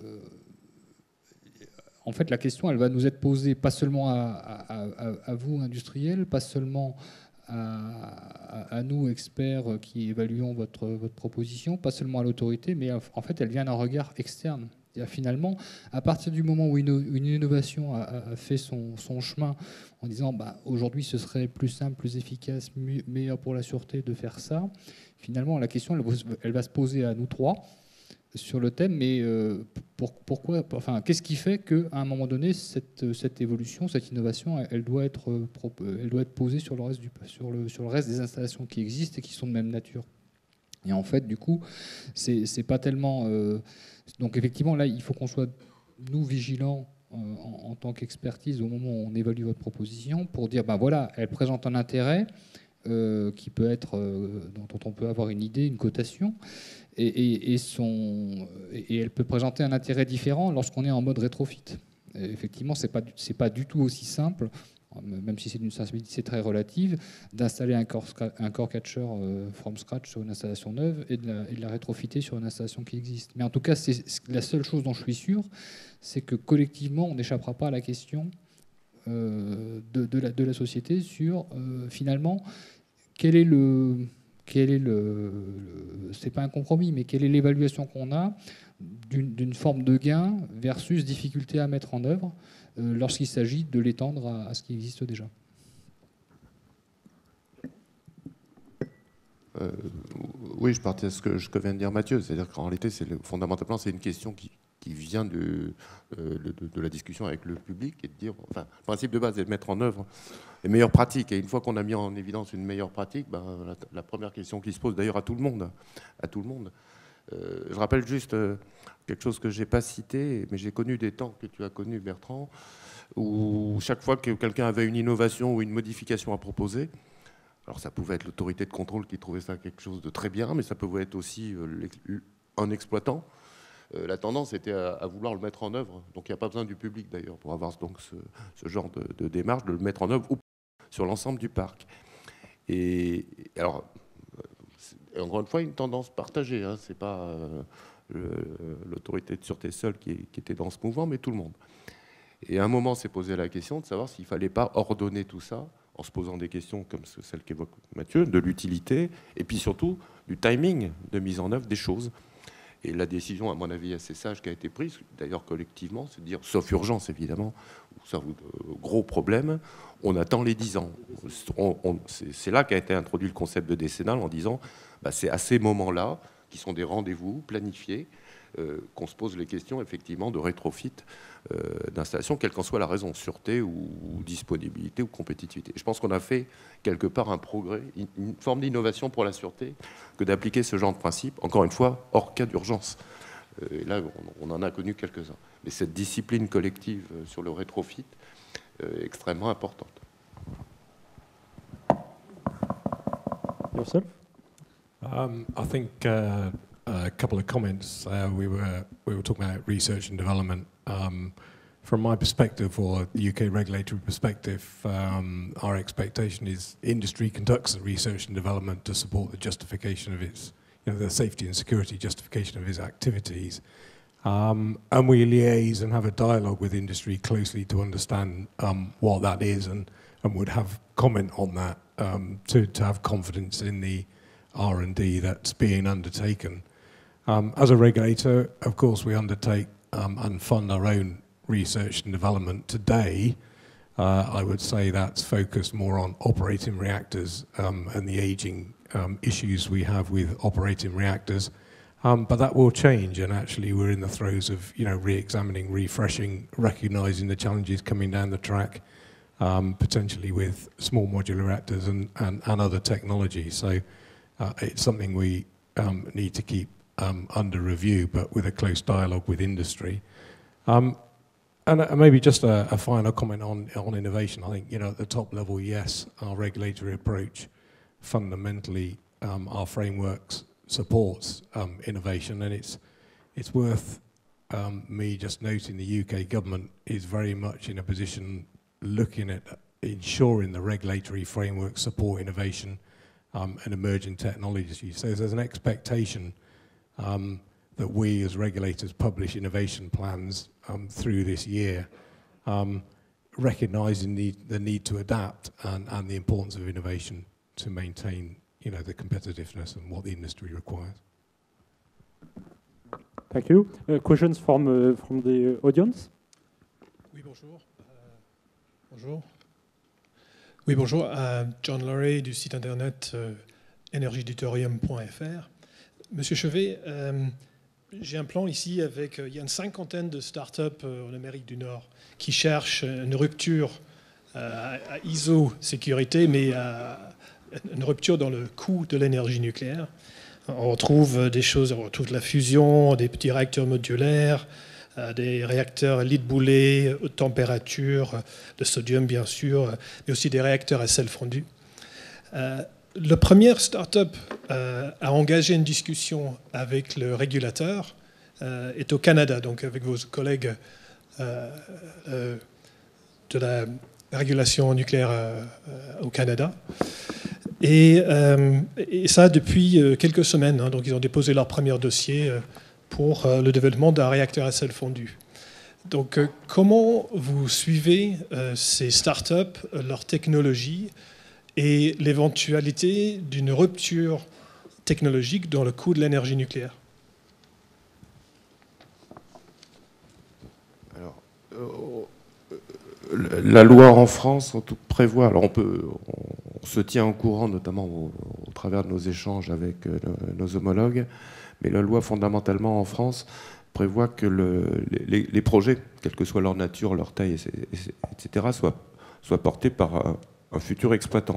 en fait, la question, elle va nous être posée pas seulement à, à, à, à vous, industriels, pas seulement à, à, à nous, experts, qui évaluons votre, votre proposition, pas seulement à l'autorité, mais en fait, elle vient d'un regard externe. Finalement, à partir du moment où une, une innovation a, a fait son, son chemin en disant bah, aujourd'hui, ce serait plus simple, plus efficace, mieux, meilleur pour la sûreté de faire ça, finalement, la question, elle, elle va se poser à nous trois sur le thème, mais euh, pour, pourquoi, enfin, qu'est-ce qui fait qu'à un moment donné, cette, cette évolution, cette innovation, elle, elle, doit être, elle doit être posée sur le, reste du, sur, le, sur le reste des installations qui existent et qui sont de même nature. Et en fait, du coup, c'est pas tellement... Euh, donc effectivement, là, il faut qu'on soit, nous, vigilants euh, en, en tant qu'expertise au moment où on évalue votre proposition pour dire, ben voilà, elle présente un intérêt euh, qui peut être, euh, dont, dont on peut avoir une idée, une cotation, Et, et, et, son, et elle peut présenter un intérêt différent lorsqu'on est en mode rétrofit. Et effectivement, ce n'est pas, pas du tout aussi simple, même si c'est d'une sensibilité très relative, d'installer un core, un core catcher euh, from scratch sur une installation neuve et de, la, et de la rétrofiter sur une installation qui existe. Mais en tout cas, c'est la seule chose dont je suis sûr, c'est que collectivement, on n'échappera pas à la question euh, de, de, la, de la société sur, euh, finalement, quel est le... Quel est le, le c'est pas un compromis, mais quelle est l'évaluation qu'on a d'une forme de gain versus difficulté à mettre en œuvre euh, lorsqu'il s'agit de l'étendre à, à ce qui existe déjà. Euh, oui, je partais de ce que, ce que vient de dire Mathieu, c'est-à-dire qu'en réalité, fondamentalement, c'est une question qui, qui vient de, euh, de, de la discussion avec le public et de dire, enfin, le principe de base est de mettre en œuvre les meilleures pratiques. Et une fois qu'on a mis en évidence une meilleure pratique, ben, la, la première question qui se pose d'ailleurs à tout le monde, à tout le monde. Euh, je rappelle juste euh, quelque chose que j'ai pas cité, mais j'ai connu des temps que tu as connu, Bertrand, où chaque fois que quelqu'un avait une innovation ou une modification à proposer, alors ça pouvait être l'autorité de contrôle qui trouvait ça quelque chose de très bien, mais ça pouvait être aussi euh, un exploitant. Euh, la tendance était à, à vouloir le mettre en œuvre. Donc il n'y a pas besoin du public d'ailleurs pour avoir donc ce, ce genre de, de démarche, de le mettre en œuvre ou sur l'ensemble du parc. Et alors, encore une fois, une tendance partagée. Hein, c'est pas euh, l'autorité de sûreté seule qui, qui était dans ce mouvement, mais tout le monde. Et à un moment, s'est posé la question de savoir s'il ne fallait pas ordonner tout ça en se posant des questions comme celle qu'évoque Mathieu, de l'utilité, et puis surtout du timing de mise en œuvre des choses. Et la décision, à mon avis, assez sage qui a été prise, d'ailleurs collectivement, c'est de dire, sauf urgence évidemment, ou sauf euh, gros problème, on attend les dix ans. On, on, c'est là qu'a été introduit le concept de décennal en disant, bah, c'est à ces moments-là, qui sont des rendez-vous planifiés, euh, qu'on se pose les questions effectivement de rétrofit euh, d'installation, quelle qu'en soit la raison, sûreté ou, ou disponibilité ou compétitivité. Je pense qu'on a fait quelque part un progrès, une, une forme d'innovation pour la sûreté, que d'appliquer ce genre de principe, encore une fois, hors cas d'urgence. Euh, et là, on, on en a connu quelques-uns. Mais cette discipline collective sur le rétrofit euh, est extrêmement importante. Yourself? Um, I think uh, a couple of comments. Uh, we were we were talking about research and development. Um, from my perspective, or the U K regulatory perspective, um, our expectation is industry conducts the research and development to support the justification of its, you know, the safety and security justification of its activities. Um, and we liaise and have a dialogue with industry closely to understand um, what that is, and, and would have comment on that um, to, to have confidence in the R and D that's being undertaken. Um, as a regulator, of course, we undertake um, and fund our own research and development. Today, uh, I would say that's focused more on operating reactors um, and the aging um, issues we have with operating reactors. Um, but that will change, and actually we're in the throes of, you know, re-examining, refreshing, recognising the challenges coming down the track, um, potentially with small modular reactors and, and, and other technologies. So uh, it's something we um, need to keep um, under review, but with a close dialogue with industry. Um, and uh, maybe just a, a final comment on, on innovation. I think, you know, at the top level, yes, our regulatory approach, fundamentally, um, our frameworks supports um, innovation, and it's it's worth um, me just noting the U K government is very much in a position looking at ensuring the regulatory framework support innovation um, and emerging technologies. So there's an expectation um, that we as regulators publish innovation plans um, through this year, um, recognising the, the need to adapt and, and the importance of innovation to maintain, you know, the competitiveness and what the industry requires. Thank you. Uh, questions from uh, from the audience? Oui, bonjour. Euh, bonjour. Oui, bonjour. Euh, John Lorry du site internet euh, energieditorium point F R. Monsieur Chevet, euh, j'ai un plan ici avec, euh, il y a une cinquantaine de startups euh, en Amérique du Nord qui cherchent une rupture euh, à I S O sécurité, mais à une rupture dans le coût de l'énergie nucléaire. On retrouve des choses, on retrouve la fusion, des petits réacteurs modulaires, euh, des réacteurs lit de boulet, haute température, de sodium bien sûr, mais aussi des réacteurs à sel fondu. Euh, la première start-up euh, à engager une discussion avec le régulateur euh, est au Canada, donc avec vos collègues euh, euh, de la régulation nucléaire euh, au Canada. Et, euh, et ça depuis euh, quelques semaines. Hein, donc ils ont déposé leur premier dossier euh, pour euh, le développement d'un réacteur à sel fondu. Donc euh, comment vous suivez euh, ces startups, euh, leur technologie et l'éventualité d'une rupture technologique dans le coût de l'énergie nucléaire? Alors, euh, la loi en France on prévoit, alors on peut, on se tient au courant notamment au, au travers de nos échanges avec euh, nos homologues, mais la loi fondamentalement en France prévoit que le, les, les projets, quelle que soit leur nature, leur taille, et cetera, soient, soient portés par un, un futur exploitant.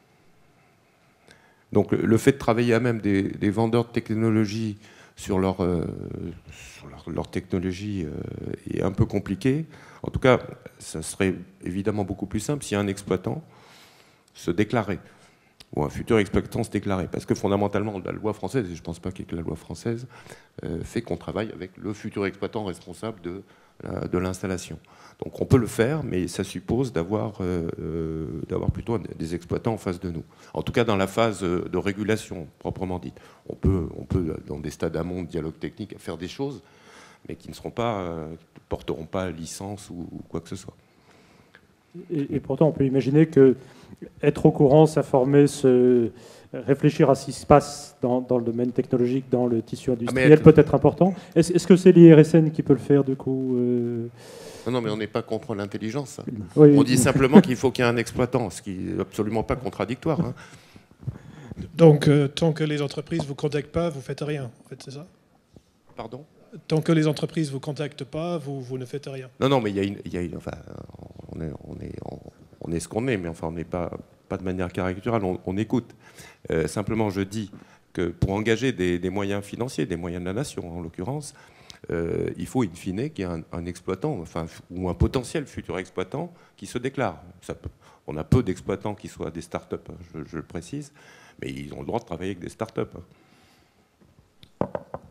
Donc le fait de travailler à même des, des vendeurs de technologie sur leur, euh, sur leur, leur technologie euh, est un peu compliqué. En tout cas, ça serait évidemment beaucoup plus simple si un exploitant se déclarait, ou un futur exploitant se déclarait. Parce que fondamentalement, la loi française, et je ne pense pas qu'il y ait que la loi française, euh, fait qu'on travaille avec le futur exploitant responsable de, euh, de l'installation. Donc on peut le faire, mais ça suppose d'avoir euh, d'avoir plutôt des exploitants en face de nous. En tout cas, dans la phase de régulation, proprement dite. On peut, on peut dans des stades amont de dialogue technique, faire des choses, mais qui ne seront pas, euh, porteront pas licence ou, ou quoi que ce soit. Et, et pourtant, on peut imaginer que être au courant, s'informer, se réfléchir à ce qui se passe dans, dans le domaine technologique, dans le tissu industriel, ah peut être important. Est-ce est-ce que c'est l'I R S N qui peut le faire, du coup euh... Non, non, mais on n'est pas contre l'intelligence. Oui. On dit simplement qu'il faut qu'il y ait un exploitant, ce qui n'est absolument pas contradictoire. Hein. Donc, euh, tant que les entreprises ne vous contactent pas, vous ne faites rien, en fait, c'est ça? Pardon? Tant que les entreprises ne vous contactent pas, vous, vous ne faites rien. Non, non, mais il y a une, il y a une, enfin, on est, on est, on, on est ce qu'on est, mais enfin, on n'est pas, pas de manière caricaturale, on, on écoute. Euh, simplement, je dis que pour engager des, des moyens financiers, des moyens de la nation, en l'occurrence, euh, il faut, in fine, qu'il y ait un, un exploitant, enfin, ou un potentiel futur exploitant qui se déclare. Ça peut, on a peu d'exploitants qui soient des start-up, hein, je, je le précise, mais ils ont le droit de travailler avec des start-up. Hein.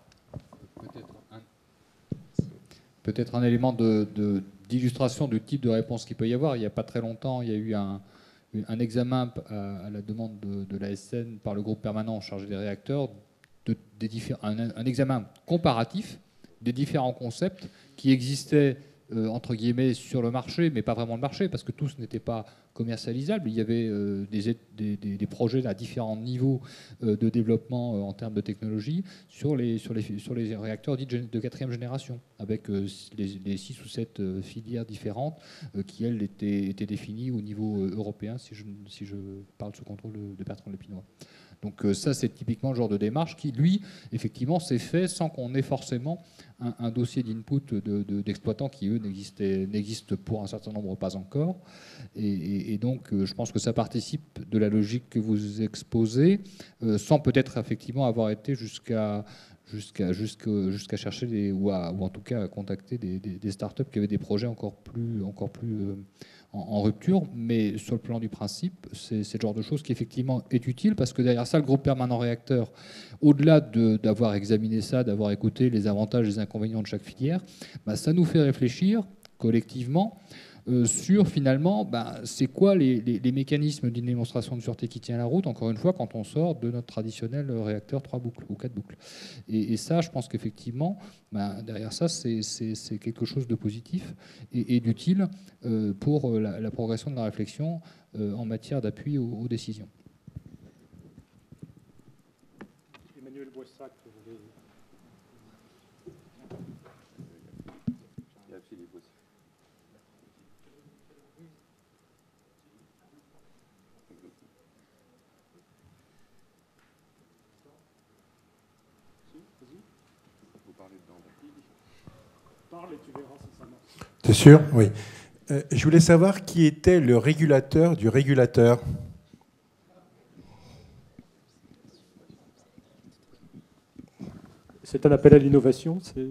Peut-être un élément de, de, d'illustration du type de réponse qu'il peut y avoir. Il n'y a pas très longtemps, il y a eu un, un examen à, à la demande de, de l'A S N par le groupe permanent chargé des réacteurs, de, des un, un examen comparatif des différents concepts qui existaient euh, entre guillemets sur le marché, mais pas vraiment le marché, parce que tous n'étaient pas commercialisables. Il y avait euh, des, des, des projets à différents niveaux euh, de développement euh, en termes de technologie sur les, sur les, sur les réacteurs dits de quatrième génération, avec euh, les, les six ou sept euh, filières différentes euh, qui, elles, étaient, étaient définies au niveau euh, européen, si je, si je parle sous contrôle de, de Bertrand Lépinois. Donc euh, ça, c'est typiquement le genre de démarche qui, lui, effectivement, s'est fait sans qu'on ait forcément un, un dossier d'input de, de, d'exploitants qui, eux, n'existent pour un certain nombre pas encore. Et, et, et donc, euh, je pense que ça participe de la logique que vous exposez, euh, sans peut-être effectivement avoir été jusqu'à jusqu'à jusqu'à jusqu'à chercher des, ou, à, ou en tout cas à contacter des, des, des startups qui avaient des projets encore plus encore plus euh, en, en rupture. Mais sur le plan du principe, c'est, c'est le genre de chose qui effectivement est utile, parce que derrière ça, le groupe permanent réacteur, au-delà de, d'avoir examiné ça, d'avoir écouté les avantages et les inconvénients de chaque filière, bah, ça nous fait réfléchir collectivement Euh, sur finalement, ben, c'est quoi les, les, les mécanismes d'une démonstration de sûreté qui tient la route, encore une fois, quand on sort de notre traditionnel réacteur trois boucles ou quatre boucles. Et, et ça, je pense qu'effectivement, ben, derrière ça, c'est, c'est, c'est quelque chose de positif et, et d'utile euh, pour la, la progression de la réflexion euh, en matière d'appui aux, aux décisions. Emmanuel Boissac, vous voulez... C'est sûr, oui. Euh, je voulais savoir qui était le régulateur du régulateur. C'est un appel à l'innovation. C'est...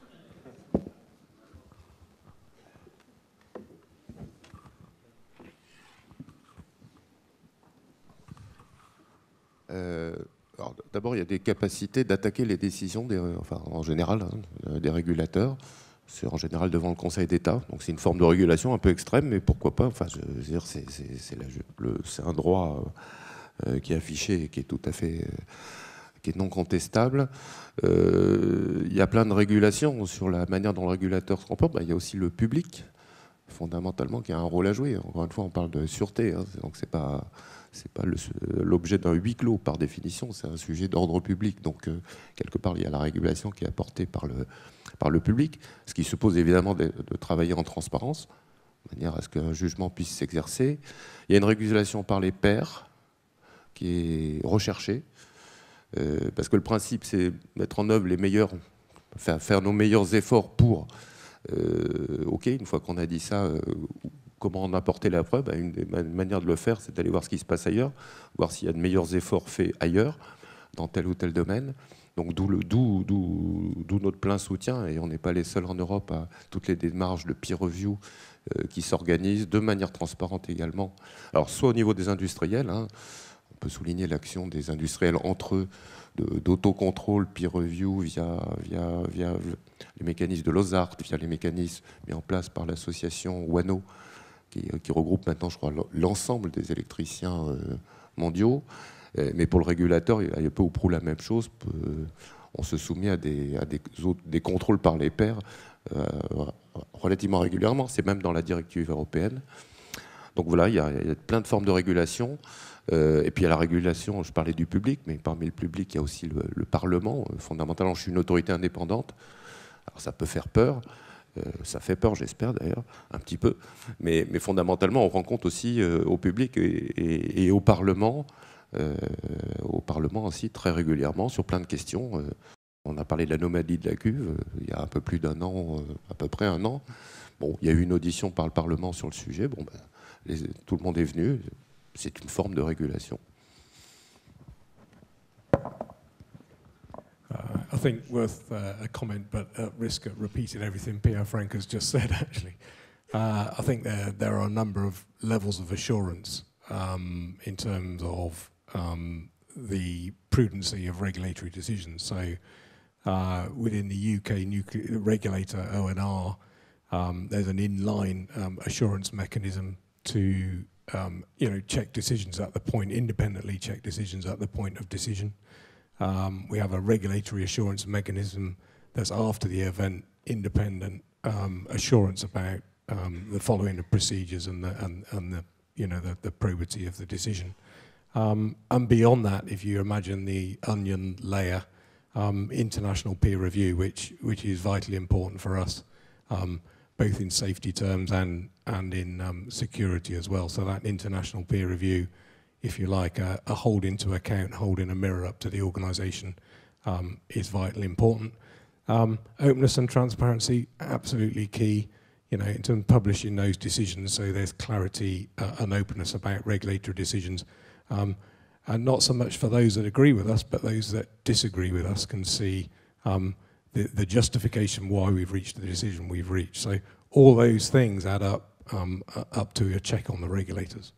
Euh, alors, d'abord, il y a des capacités d'attaquer les décisions, des, enfin, en général, hein, des régulateurs. C'est en général devant le Conseil d'État. Donc c'est une forme de régulation un peu extrême, mais pourquoi pas. Enfin, je veux dire, c'est, c'est, c'est, la, le, c'est un droit euh, qui est affiché et qui est tout à fait... Euh, qui est non contestable. Euh, il y a plein de régulations sur la manière dont le régulateur se comporte. Ben, il y a aussi le public, fondamentalement, qui a un rôle à jouer. Encore une fois, on parle de sûreté, hein, donc c'est pas... c'est pas le, l'objet d'un huis clos par définition, c'est un sujet d'ordre public. Donc, euh, quelque part, il y a la régulation qui est apportée par le, par le public, ce qui suppose évidemment de, de travailler en transparence, de manière à ce qu'un jugement puisse s'exercer. Il y a une régulation par les pairs qui est recherchée, euh, parce que le principe, c'est mettre en œuvre les meilleurs, faire, faire nos meilleurs efforts pour... Euh, OK, une fois qu'on a dit ça... Euh, comment en apporter la preuve? Une des manières de le faire, c'est d'aller voir ce qui se passe ailleurs, voir s'il y a de meilleurs efforts faits ailleurs, dans tel ou tel domaine. Donc d'où, le, d'où, d'où, d'où notre plein soutien, et on n'est pas les seuls en Europe à toutes les démarches de peer review euh, qui s'organisent de manière transparente également. Alors soit au niveau des industriels, hein, on peut souligner l'action des industriels entre eux, de, d'autocontrôle, peer review via, via, via les mécanismes de l'OSART, via les mécanismes mis en place par l'association WANO, Qui, qui regroupe maintenant, je crois, l'ensemble des électriciens euh, mondiaux. Euh, mais pour le régulateur, il y a peu ou prou la même chose. Euh, on se soumet à des, à des, autres, des contrôles par les pairs euh, relativement régulièrement. C'est même dans la directive européenne. Donc voilà, il y, a, il y a plein de formes de régulation. Euh, et puis il y a la régulation, je parlais du public, mais parmi le public, il y a aussi le, le Parlement. Fondamentalement, je suis une autorité indépendante. Alors ça peut faire peur. Euh, ça fait peur, j'espère d'ailleurs, un petit peu. Mais, mais fondamentalement, on rend compte aussi euh, au public et, et, et au Parlement, euh, au Parlement aussi très régulièrement sur plein de questions. Euh, on a parlé de l'anomalie de la cuve euh, il y a un peu plus d'un an, euh, à peu près un an. Bon, il y a eu une audition par le Parlement sur le sujet. Bon, ben, les, tout le monde est venu. C'est une forme de régulation. Uh, I think worth uh, a comment, but at risk of repeating everything Pierre Franck has just said, actually. Uh, I think there, there are a number of levels of assurance um, in terms of um, the prudency of regulatory decisions. So uh, within the U K nuclear regulator, O N R, um, there's an inline um, assurance mechanism to um, you know, check decisions at the point, independently check decisions at the point of decision. Um, we have a regulatory assurance mechanism that's after the event, independent um, assurance about um, the following of procedures and the, and, and the, you know, the, the probity of the decision. Um, and beyond that, if you imagine the onion layer, um, international peer review, which, which is vitally important for us, um, both in safety terms and, and in um, security as well. So that international peer review, if you like, a, a hold into account, holding a mirror up to the organisation um, is vitally important. Um, openness and transparency, absolutely key, you know, in terms of publishing those decisions, so there's clarity uh, and openness about regulatory decisions. Um, and not so much for those that agree with us, but those that disagree with us can see um, the, the justification why we've reached the decision we've reached. So all those things add up, um, up to a check on the regulators.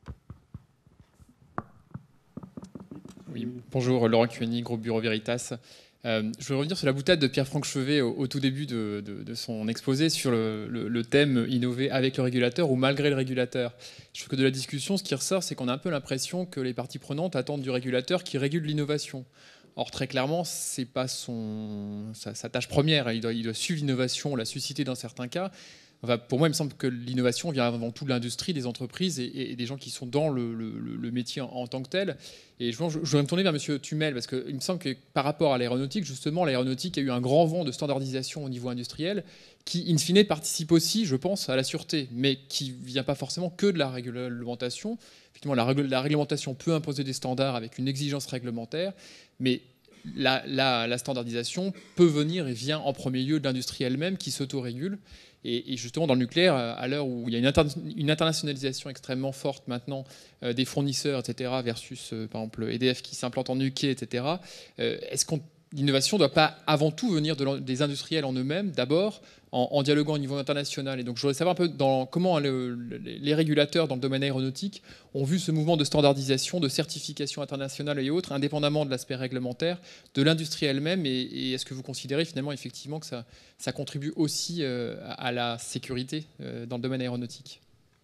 Oui, bonjour, Laurent Cueny, groupe Bureau Veritas. Euh, je veux revenir sur la boutade de Pierre-Franck Chevet au, au tout début de, de, de son exposé sur le, le, le thème innover avec le régulateur ou malgré le régulateur. Je trouve que de la discussion, ce qui ressort, c'est qu'on a un peu l'impression que les parties prenantes attendent du régulateur qui régule l'innovation. Or, très clairement, ce n'est pas son, sa, sa tâche première. Il doit, il doit suivre l'innovation, la susciter dans certains cas. Enfin, pour moi, il me semble que l'innovation vient avant tout de l'industrie, des entreprises et, et des gens qui sont dans le, le, le métier en, en tant que tel. Et je, je, je voudrais me tourner vers M. Tumel, parce qu'il me semble que par rapport à l'aéronautique, justement, l'aéronautique a eu un grand vent de standardisation au niveau industriel qui, in fine, participe aussi, je pense, à la sûreté, mais qui ne vient pas forcément que de la réglementation. Effectivement, la, la réglementation peut imposer des standards avec une exigence réglementaire, mais la, la, la standardisation peut venir et vient en premier lieu de l'industrie elle-même qui s'autorégule. Et justement, dans le nucléaire, à l'heure où il y a une, inter une internationalisation extrêmement forte maintenant euh, des fournisseurs, et cetera, versus, euh, par exemple, E D F qui s'implante en U K, et cetera, euh, est-ce que l'innovation ne doit pas avant tout venir de des industriels en eux-mêmes, d'abord, en, en dialoguant au niveau international? Et donc, je voudrais savoir un peu dans, comment le, le, les régulateurs dans le domaine aéronautique ont vu ce mouvement de standardisation, de certification internationale et autres, indépendamment de l'aspect réglementaire, de l'industrie elle-même. Et, et est-ce que vous considérez finalement effectivement que ça, ça contribue aussi euh, à la sécurité euh, dans le domaine aéronautique?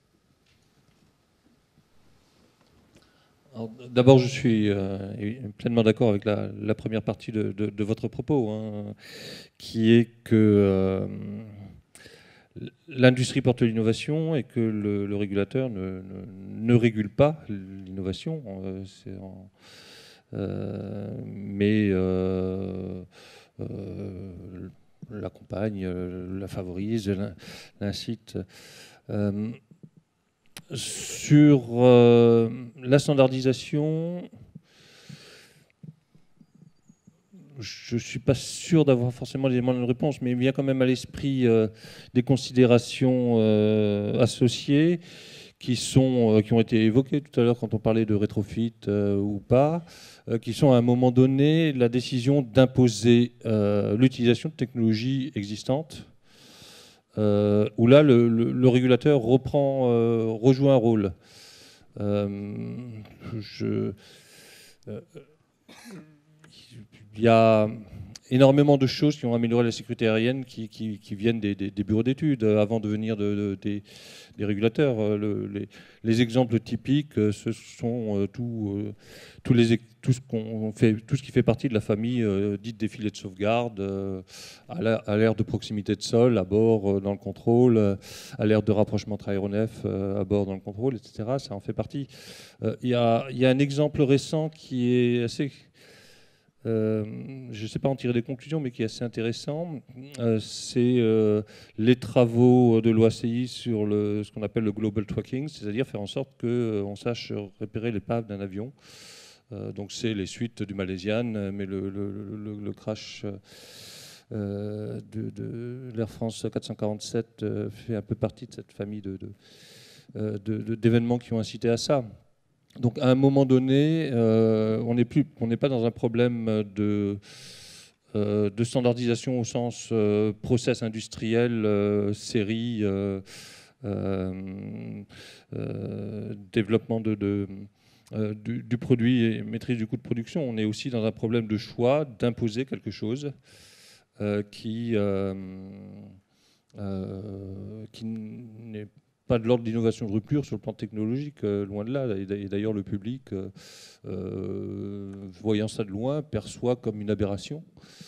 D'abord, je suis euh, pleinement d'accord avec la, la première partie de, de, de votre propos, hein, qui est que euh, l'industrie porte l'innovation et que le, le régulateur ne, ne, ne régule pas l'innovation, euh, euh, mais euh, euh, l'accompagne, la favorise, l'incite. Euh, Sur euh, la standardisation, je ne suis pas sûr d'avoir forcément les éléments de réponse, mais il vient quand même à l'esprit euh, des considérations euh, associées qui, sont, euh, qui ont été évoquées tout à l'heure quand on parlait de rétrofit euh, ou pas, euh, qui sont à un moment donné la décision d'imposer euh, l'utilisation de technologies existantes. Euh, où là, le, le, le régulateur reprend, euh, rejoue un rôle. Euh, je, euh, il y a énormément de choses qui ont amélioré la sécurité aérienne qui, qui, qui viennent des, des, des bureaux d'études avant de venir de, de, des, des régulateurs. Le, les, les exemples typiques, ce sont tout, euh, tous les, tout, ce qu'on fait, tout ce qui fait partie de la famille euh, dite des filets de sauvegarde, euh, à l'ère de proximité de sol, à bord euh, dans le contrôle, euh, à l'ère de rapprochement entre aéronefs euh, à bord dans le contrôle, et cetera. Ça en fait partie. Il euh, y, y a un exemple récent qui est assez... Euh, je ne sais pas en tirer des conclusions, mais qui est assez intéressant. Euh, c'est euh, les travaux de l'O A C I sur le, ce qu'on appelle le global tracking, c'est-à-dire faire en sorte qu'on euh, sache repérer l'épave d'un avion. Euh, donc c'est les suites du Malaysian, mais le, le, le, le crash euh, de, de l'Air France quatre cent quarante-sept euh, fait un peu partie de cette famille de, de, euh, de, de, d'événements qui ont incité à ça. Donc à un moment donné, euh, on n'est plus, on n'est pas dans un problème de, euh, de standardisation au sens euh, process industriel, euh, série, euh, euh, euh, développement de, de, euh, du, du produit et maîtrise du coût de production. On est aussi dans un problème de choix, d'imposer quelque chose euh, qui, euh, euh, qui n'est pas pas de l'ordre d'innovation de rupture sur le plan technologique, euh, loin de là. Et d'ailleurs, le public, euh, euh, voyant ça de loin, perçoit comme une aberration,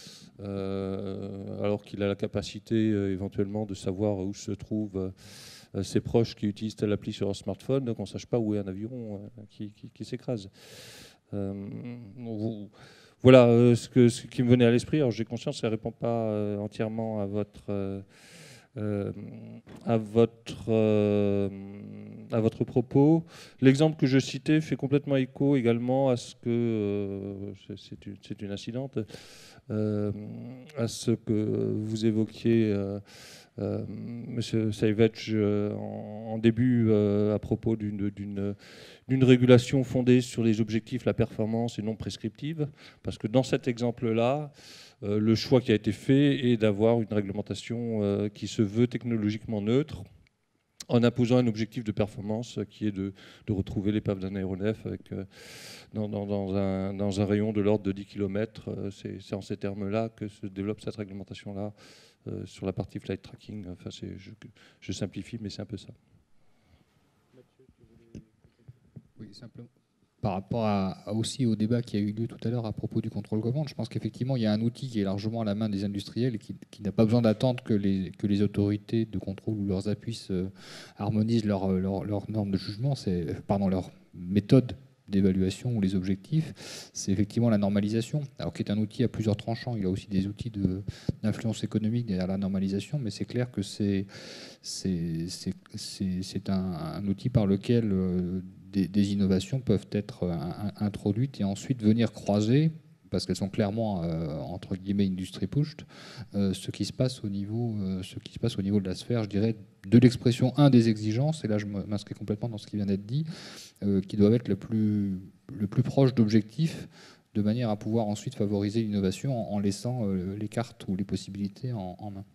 euh, alors qu'il a la capacité euh, éventuellement de savoir où se trouvent euh, ses proches qui utilisent telle appli sur un smartphone, qu'on ne sache pas où est un avion euh, qui, qui, qui s'écrase. Euh, voilà euh, ce, que, ce qui me venait à l'esprit. Alors j'ai conscience que ça ne répond pas euh, entièrement à votre... Euh, Euh, à, votre, euh, à votre propos. L'exemple que je citais fait complètement écho également à ce que, euh, c'est une, c'est une incidente, euh, à ce que vous évoquiez, euh, euh, Monsieur Savage, euh, en, en début, euh, à propos d'une, d'une, d'une régulation fondée sur les objectifs, la performance et non prescriptive, parce que dans cet exemple-là, Euh, le choix qui a été fait est d'avoir une réglementation euh, qui se veut technologiquement neutre, en imposant un objectif de performance qui est de, de retrouver l'épave d'un aéronef avec, euh, dans, dans, dans, un, dans un rayon de l'ordre de dix kilomètres. Euh, c'est, c'est en ces termes-là que se développe cette réglementation-là euh, sur la partie flight tracking. Enfin, c'est, je, je simplifie, mais c'est un peu ça. Oui, simplement. Par rapport à, à aussi au débat qui a eu lieu tout à l'heure à propos du contrôle-commande, je pense qu'effectivement, il y a un outil qui est largement à la main des industriels et qui, qui n'a pas besoin d'attendre que les, que les autorités de contrôle ou leurs appuis euh, harmonisent leurs leur, leur normes de jugement, c'est, pardon, leurs méthodes d'évaluation ou les objectifs, c'est effectivement la normalisation, alors qui est un outil à plusieurs tranchants. Il y a aussi des outils de, d'influence économique derrière la normalisation, mais c'est clair que c'est, c'est, c'est, c'est, c'est un, un outil par lequel euh, des, des innovations peuvent être euh, introduites et ensuite venir croiser, parce qu'elles sont clairement euh, entre guillemets industry pushed, euh, ce qui se passe au niveau, euh, ce qui se passe au niveau de la sphère, je dirais, de l'expression un des exigences. Et là, je m'inscris complètement dans ce qui vient d'être dit, euh, qui doivent être le plus, le plus proche d'objectifs, de manière à pouvoir ensuite favoriser l'innovation en, en laissant euh, les cartes ou les possibilités en, en main.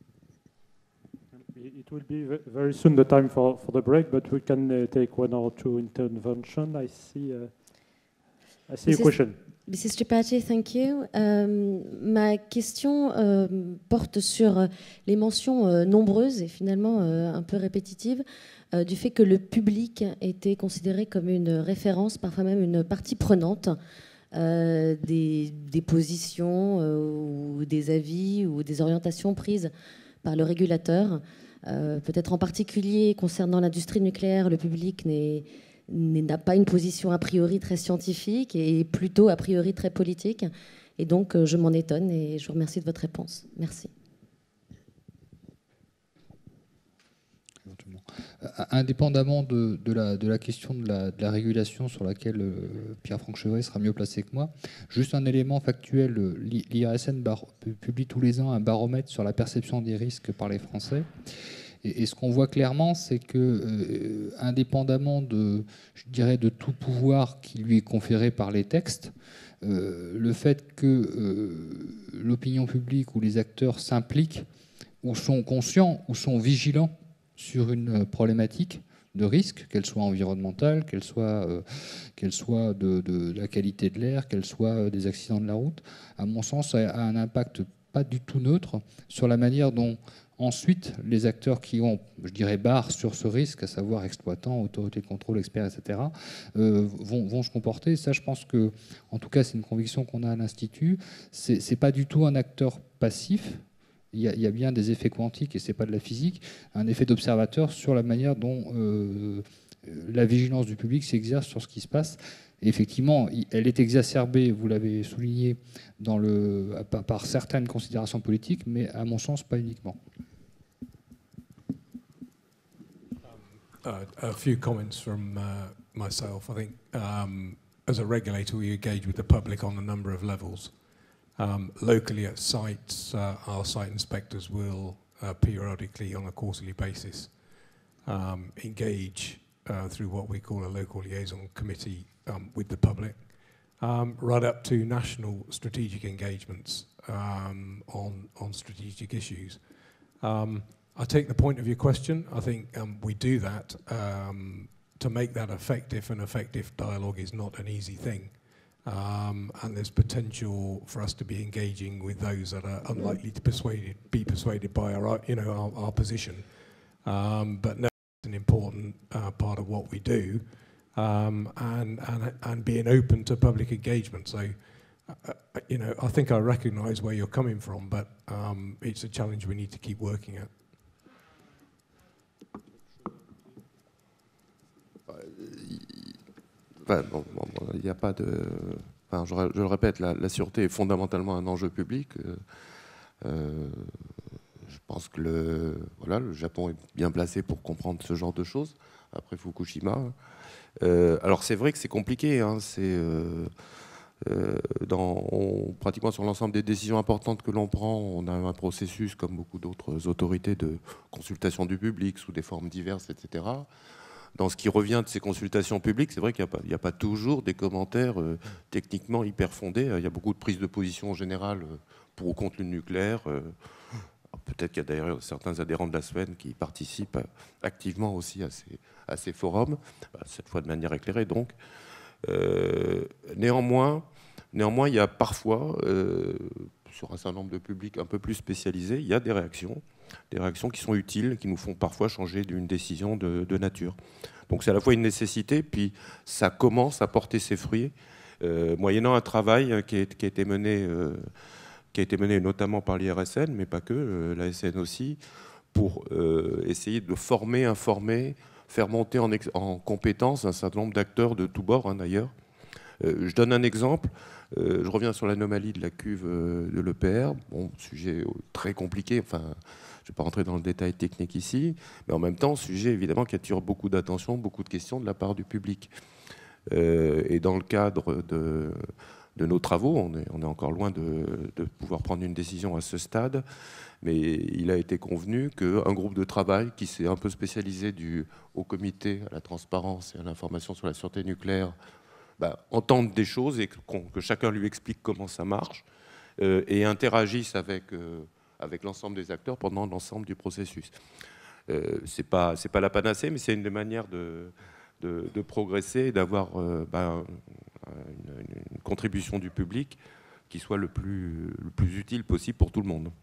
It will be very soon the time for, for the break, but we can uh, take one or two interventions. I see, uh, I see a question. Missus Tripathi, thank you. Euh, ma question euh, porte sur les mentions euh, nombreuses et finalement euh, un peu répétitives euh, du fait que le public était considéré comme une référence, parfois même une partie prenante euh, des, des positions euh, ou des avis ou des orientations prises par le régulateur. Euh, peut-être en particulier concernant l'industrie nucléaire, le public n'est n'a pas une position a priori très scientifique et plutôt a priori très politique. Et donc, je m'en étonne et je vous remercie de votre réponse. Merci. Indépendamment de, de, la, de la question de la, de la régulation sur laquelle euh, Pierre-Franck Chevret sera mieux placé que moi, juste un élément factuel, l'I R S N bar, publie tous les ans un baromètre sur la perception des risques par les Français. Et, et ce qu'on voit clairement, c'est que, euh, indépendamment de, je dirais, de tout pouvoir qui lui est conféré par les textes, euh, le fait que euh, l'opinion publique ou les acteurs s'impliquent ou sont conscients ou sont vigilants sur une problématique de risques, qu'elles soient environnementales, qu'elles soient, euh, qu'elles soient de, de, de la qualité de l'air, qu'elles soient des accidents de la route, à mon sens, a un impact pas du tout neutre sur la manière dont ensuite les acteurs qui ont, je dirais, barre sur ce risque, à savoir exploitants, autorités de contrôle, experts, et cetera, euh, vont, vont se comporter. Ça, je pense que, en tout cas, c'est une conviction qu'on a à l'Institut. C'est, c'est pas du tout un acteur passif. Il y a, il y a bien des effets quantiques, et c'est pas de la physique, un effet d'observateur sur la manière dont euh, la vigilance du public s'exerce sur ce qui se passe. Et effectivement, elle est exacerbée, vous l'avez souligné, dans le, par certaines considérations politiques, mais à mon sens, pas uniquement. Um, uh, a few comments from uh, myself. I think um, as a regulator, we engage with the public on a number of levels. Um, locally at sites, uh, our site inspectors will uh, periodically, on a quarterly basis, um, engage uh, through what we call a local liaison committee um, with the public, um, right up to national strategic engagements um, on, on strategic issues. Um, I take the point of your question. I think um, we do that. Um, to make that effective, and effective dialogue is not an easy thing. Um, and there's potential for us to be engaging with those that are unlikely to persuaded, be persuaded by our, you know, our, our position. Um, but no, it's an important uh, part of what we do, um, and, and and being open to public engagement. So, uh, you know, I think I recognise where you're coming from, but um, it's a challenge we need to keep working at. Enfin, bon, bon, il n'y a pas de. Enfin, je, je le répète, la, la sûreté est fondamentalement un enjeu public. Euh, euh, je pense que le, voilà, le Japon est bien placé pour comprendre ce genre de choses, après Fukushima. Euh, alors, c'est vrai que c'est compliqué. Hein, c'est, euh, euh, dans, on, pratiquement sur l'ensemble des décisions importantes que l'on prend, on a un processus, comme beaucoup d'autres autorités, de consultation du public sous des formes diverses, et cetera. Dans ce qui revient de ces consultations publiques, c'est vrai qu'il n'y a, a pas toujours des commentaires euh, techniquement hyper fondés. Il y a beaucoup de prises de position générales euh, pour ou contre le nucléaire. Euh, peut-être qu'il y a d'ailleurs certains adhérents de la S W E N qui participent activement aussi à ces, à ces forums, cette fois de manière éclairée donc. Euh, néanmoins, néanmoins, il y a parfois, euh, sur un certain nombre de publics un peu plus spécialisés, il y a des réactions. Des réactions qui sont utiles, qui nous font parfois changer d'une décision de, de nature. Donc c'est à la fois une nécessité, puis ça commence à porter ses fruits, euh, moyennant un travail qui, est, qui, a été mené, euh, qui a été mené notamment par l'I R S N, mais pas que, euh, la S N aussi, pour euh, essayer de former, informer, faire monter en, en compétence un certain nombre d'acteurs de tous bords, hein, d'ailleurs. Euh, je donne un exemple. Euh, je reviens sur l'anomalie de la cuve euh, de l'E P R. Bon, sujet très compliqué, enfin... Je ne vais pas rentrer dans le détail technique ici, mais en même temps, sujet évidemment qui attire beaucoup d'attention, beaucoup de questions de la part du public. Euh, et dans le cadre de, de nos travaux, on est, on est encore loin de, de pouvoir prendre une décision à ce stade, mais il a été convenu qu'un groupe de travail qui s'est un peu spécialisé du Haut Comité à la transparence et à l'information sur la sûreté nucléaire bah, entende des choses et que, que chacun lui explique comment ça marche euh, et interagisse avec... Euh, avec l'ensemble des acteurs pendant l'ensemble du processus. Euh, ce n'est pas, c'est pas la panacée, mais c'est une des manières de, de, de progresser et d'avoir euh, ben, une, une contribution du public qui soit le plus, le plus utile possible pour tout le monde.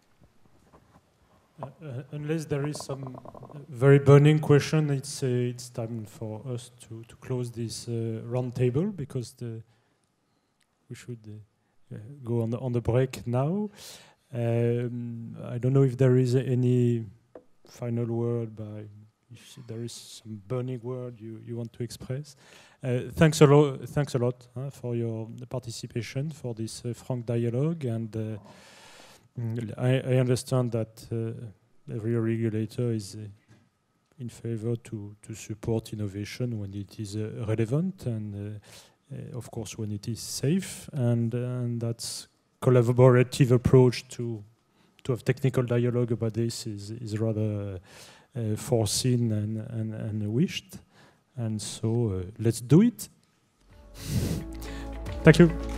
Uh, uh, unless there is some very burning question, it's, uh, it's time for us to, to close this uh, round table, because the, we should uh, uh, go on the, on the break now. Um, I don't know if there is any final word, by if there is some burning word you, you want to express. Uh, thanks a lot. Thanks a lot uh, for your participation for this uh, frank dialogue, and uh, I, I understand that uh, every regulator is uh, in favor to to support innovation when it is uh, relevant, and uh, uh, of course when it is safe, and and that's collaborative approach to to have technical dialogue about this is is rather uh, foreseen and, and and wished, and so uh, let's do it. Thank you.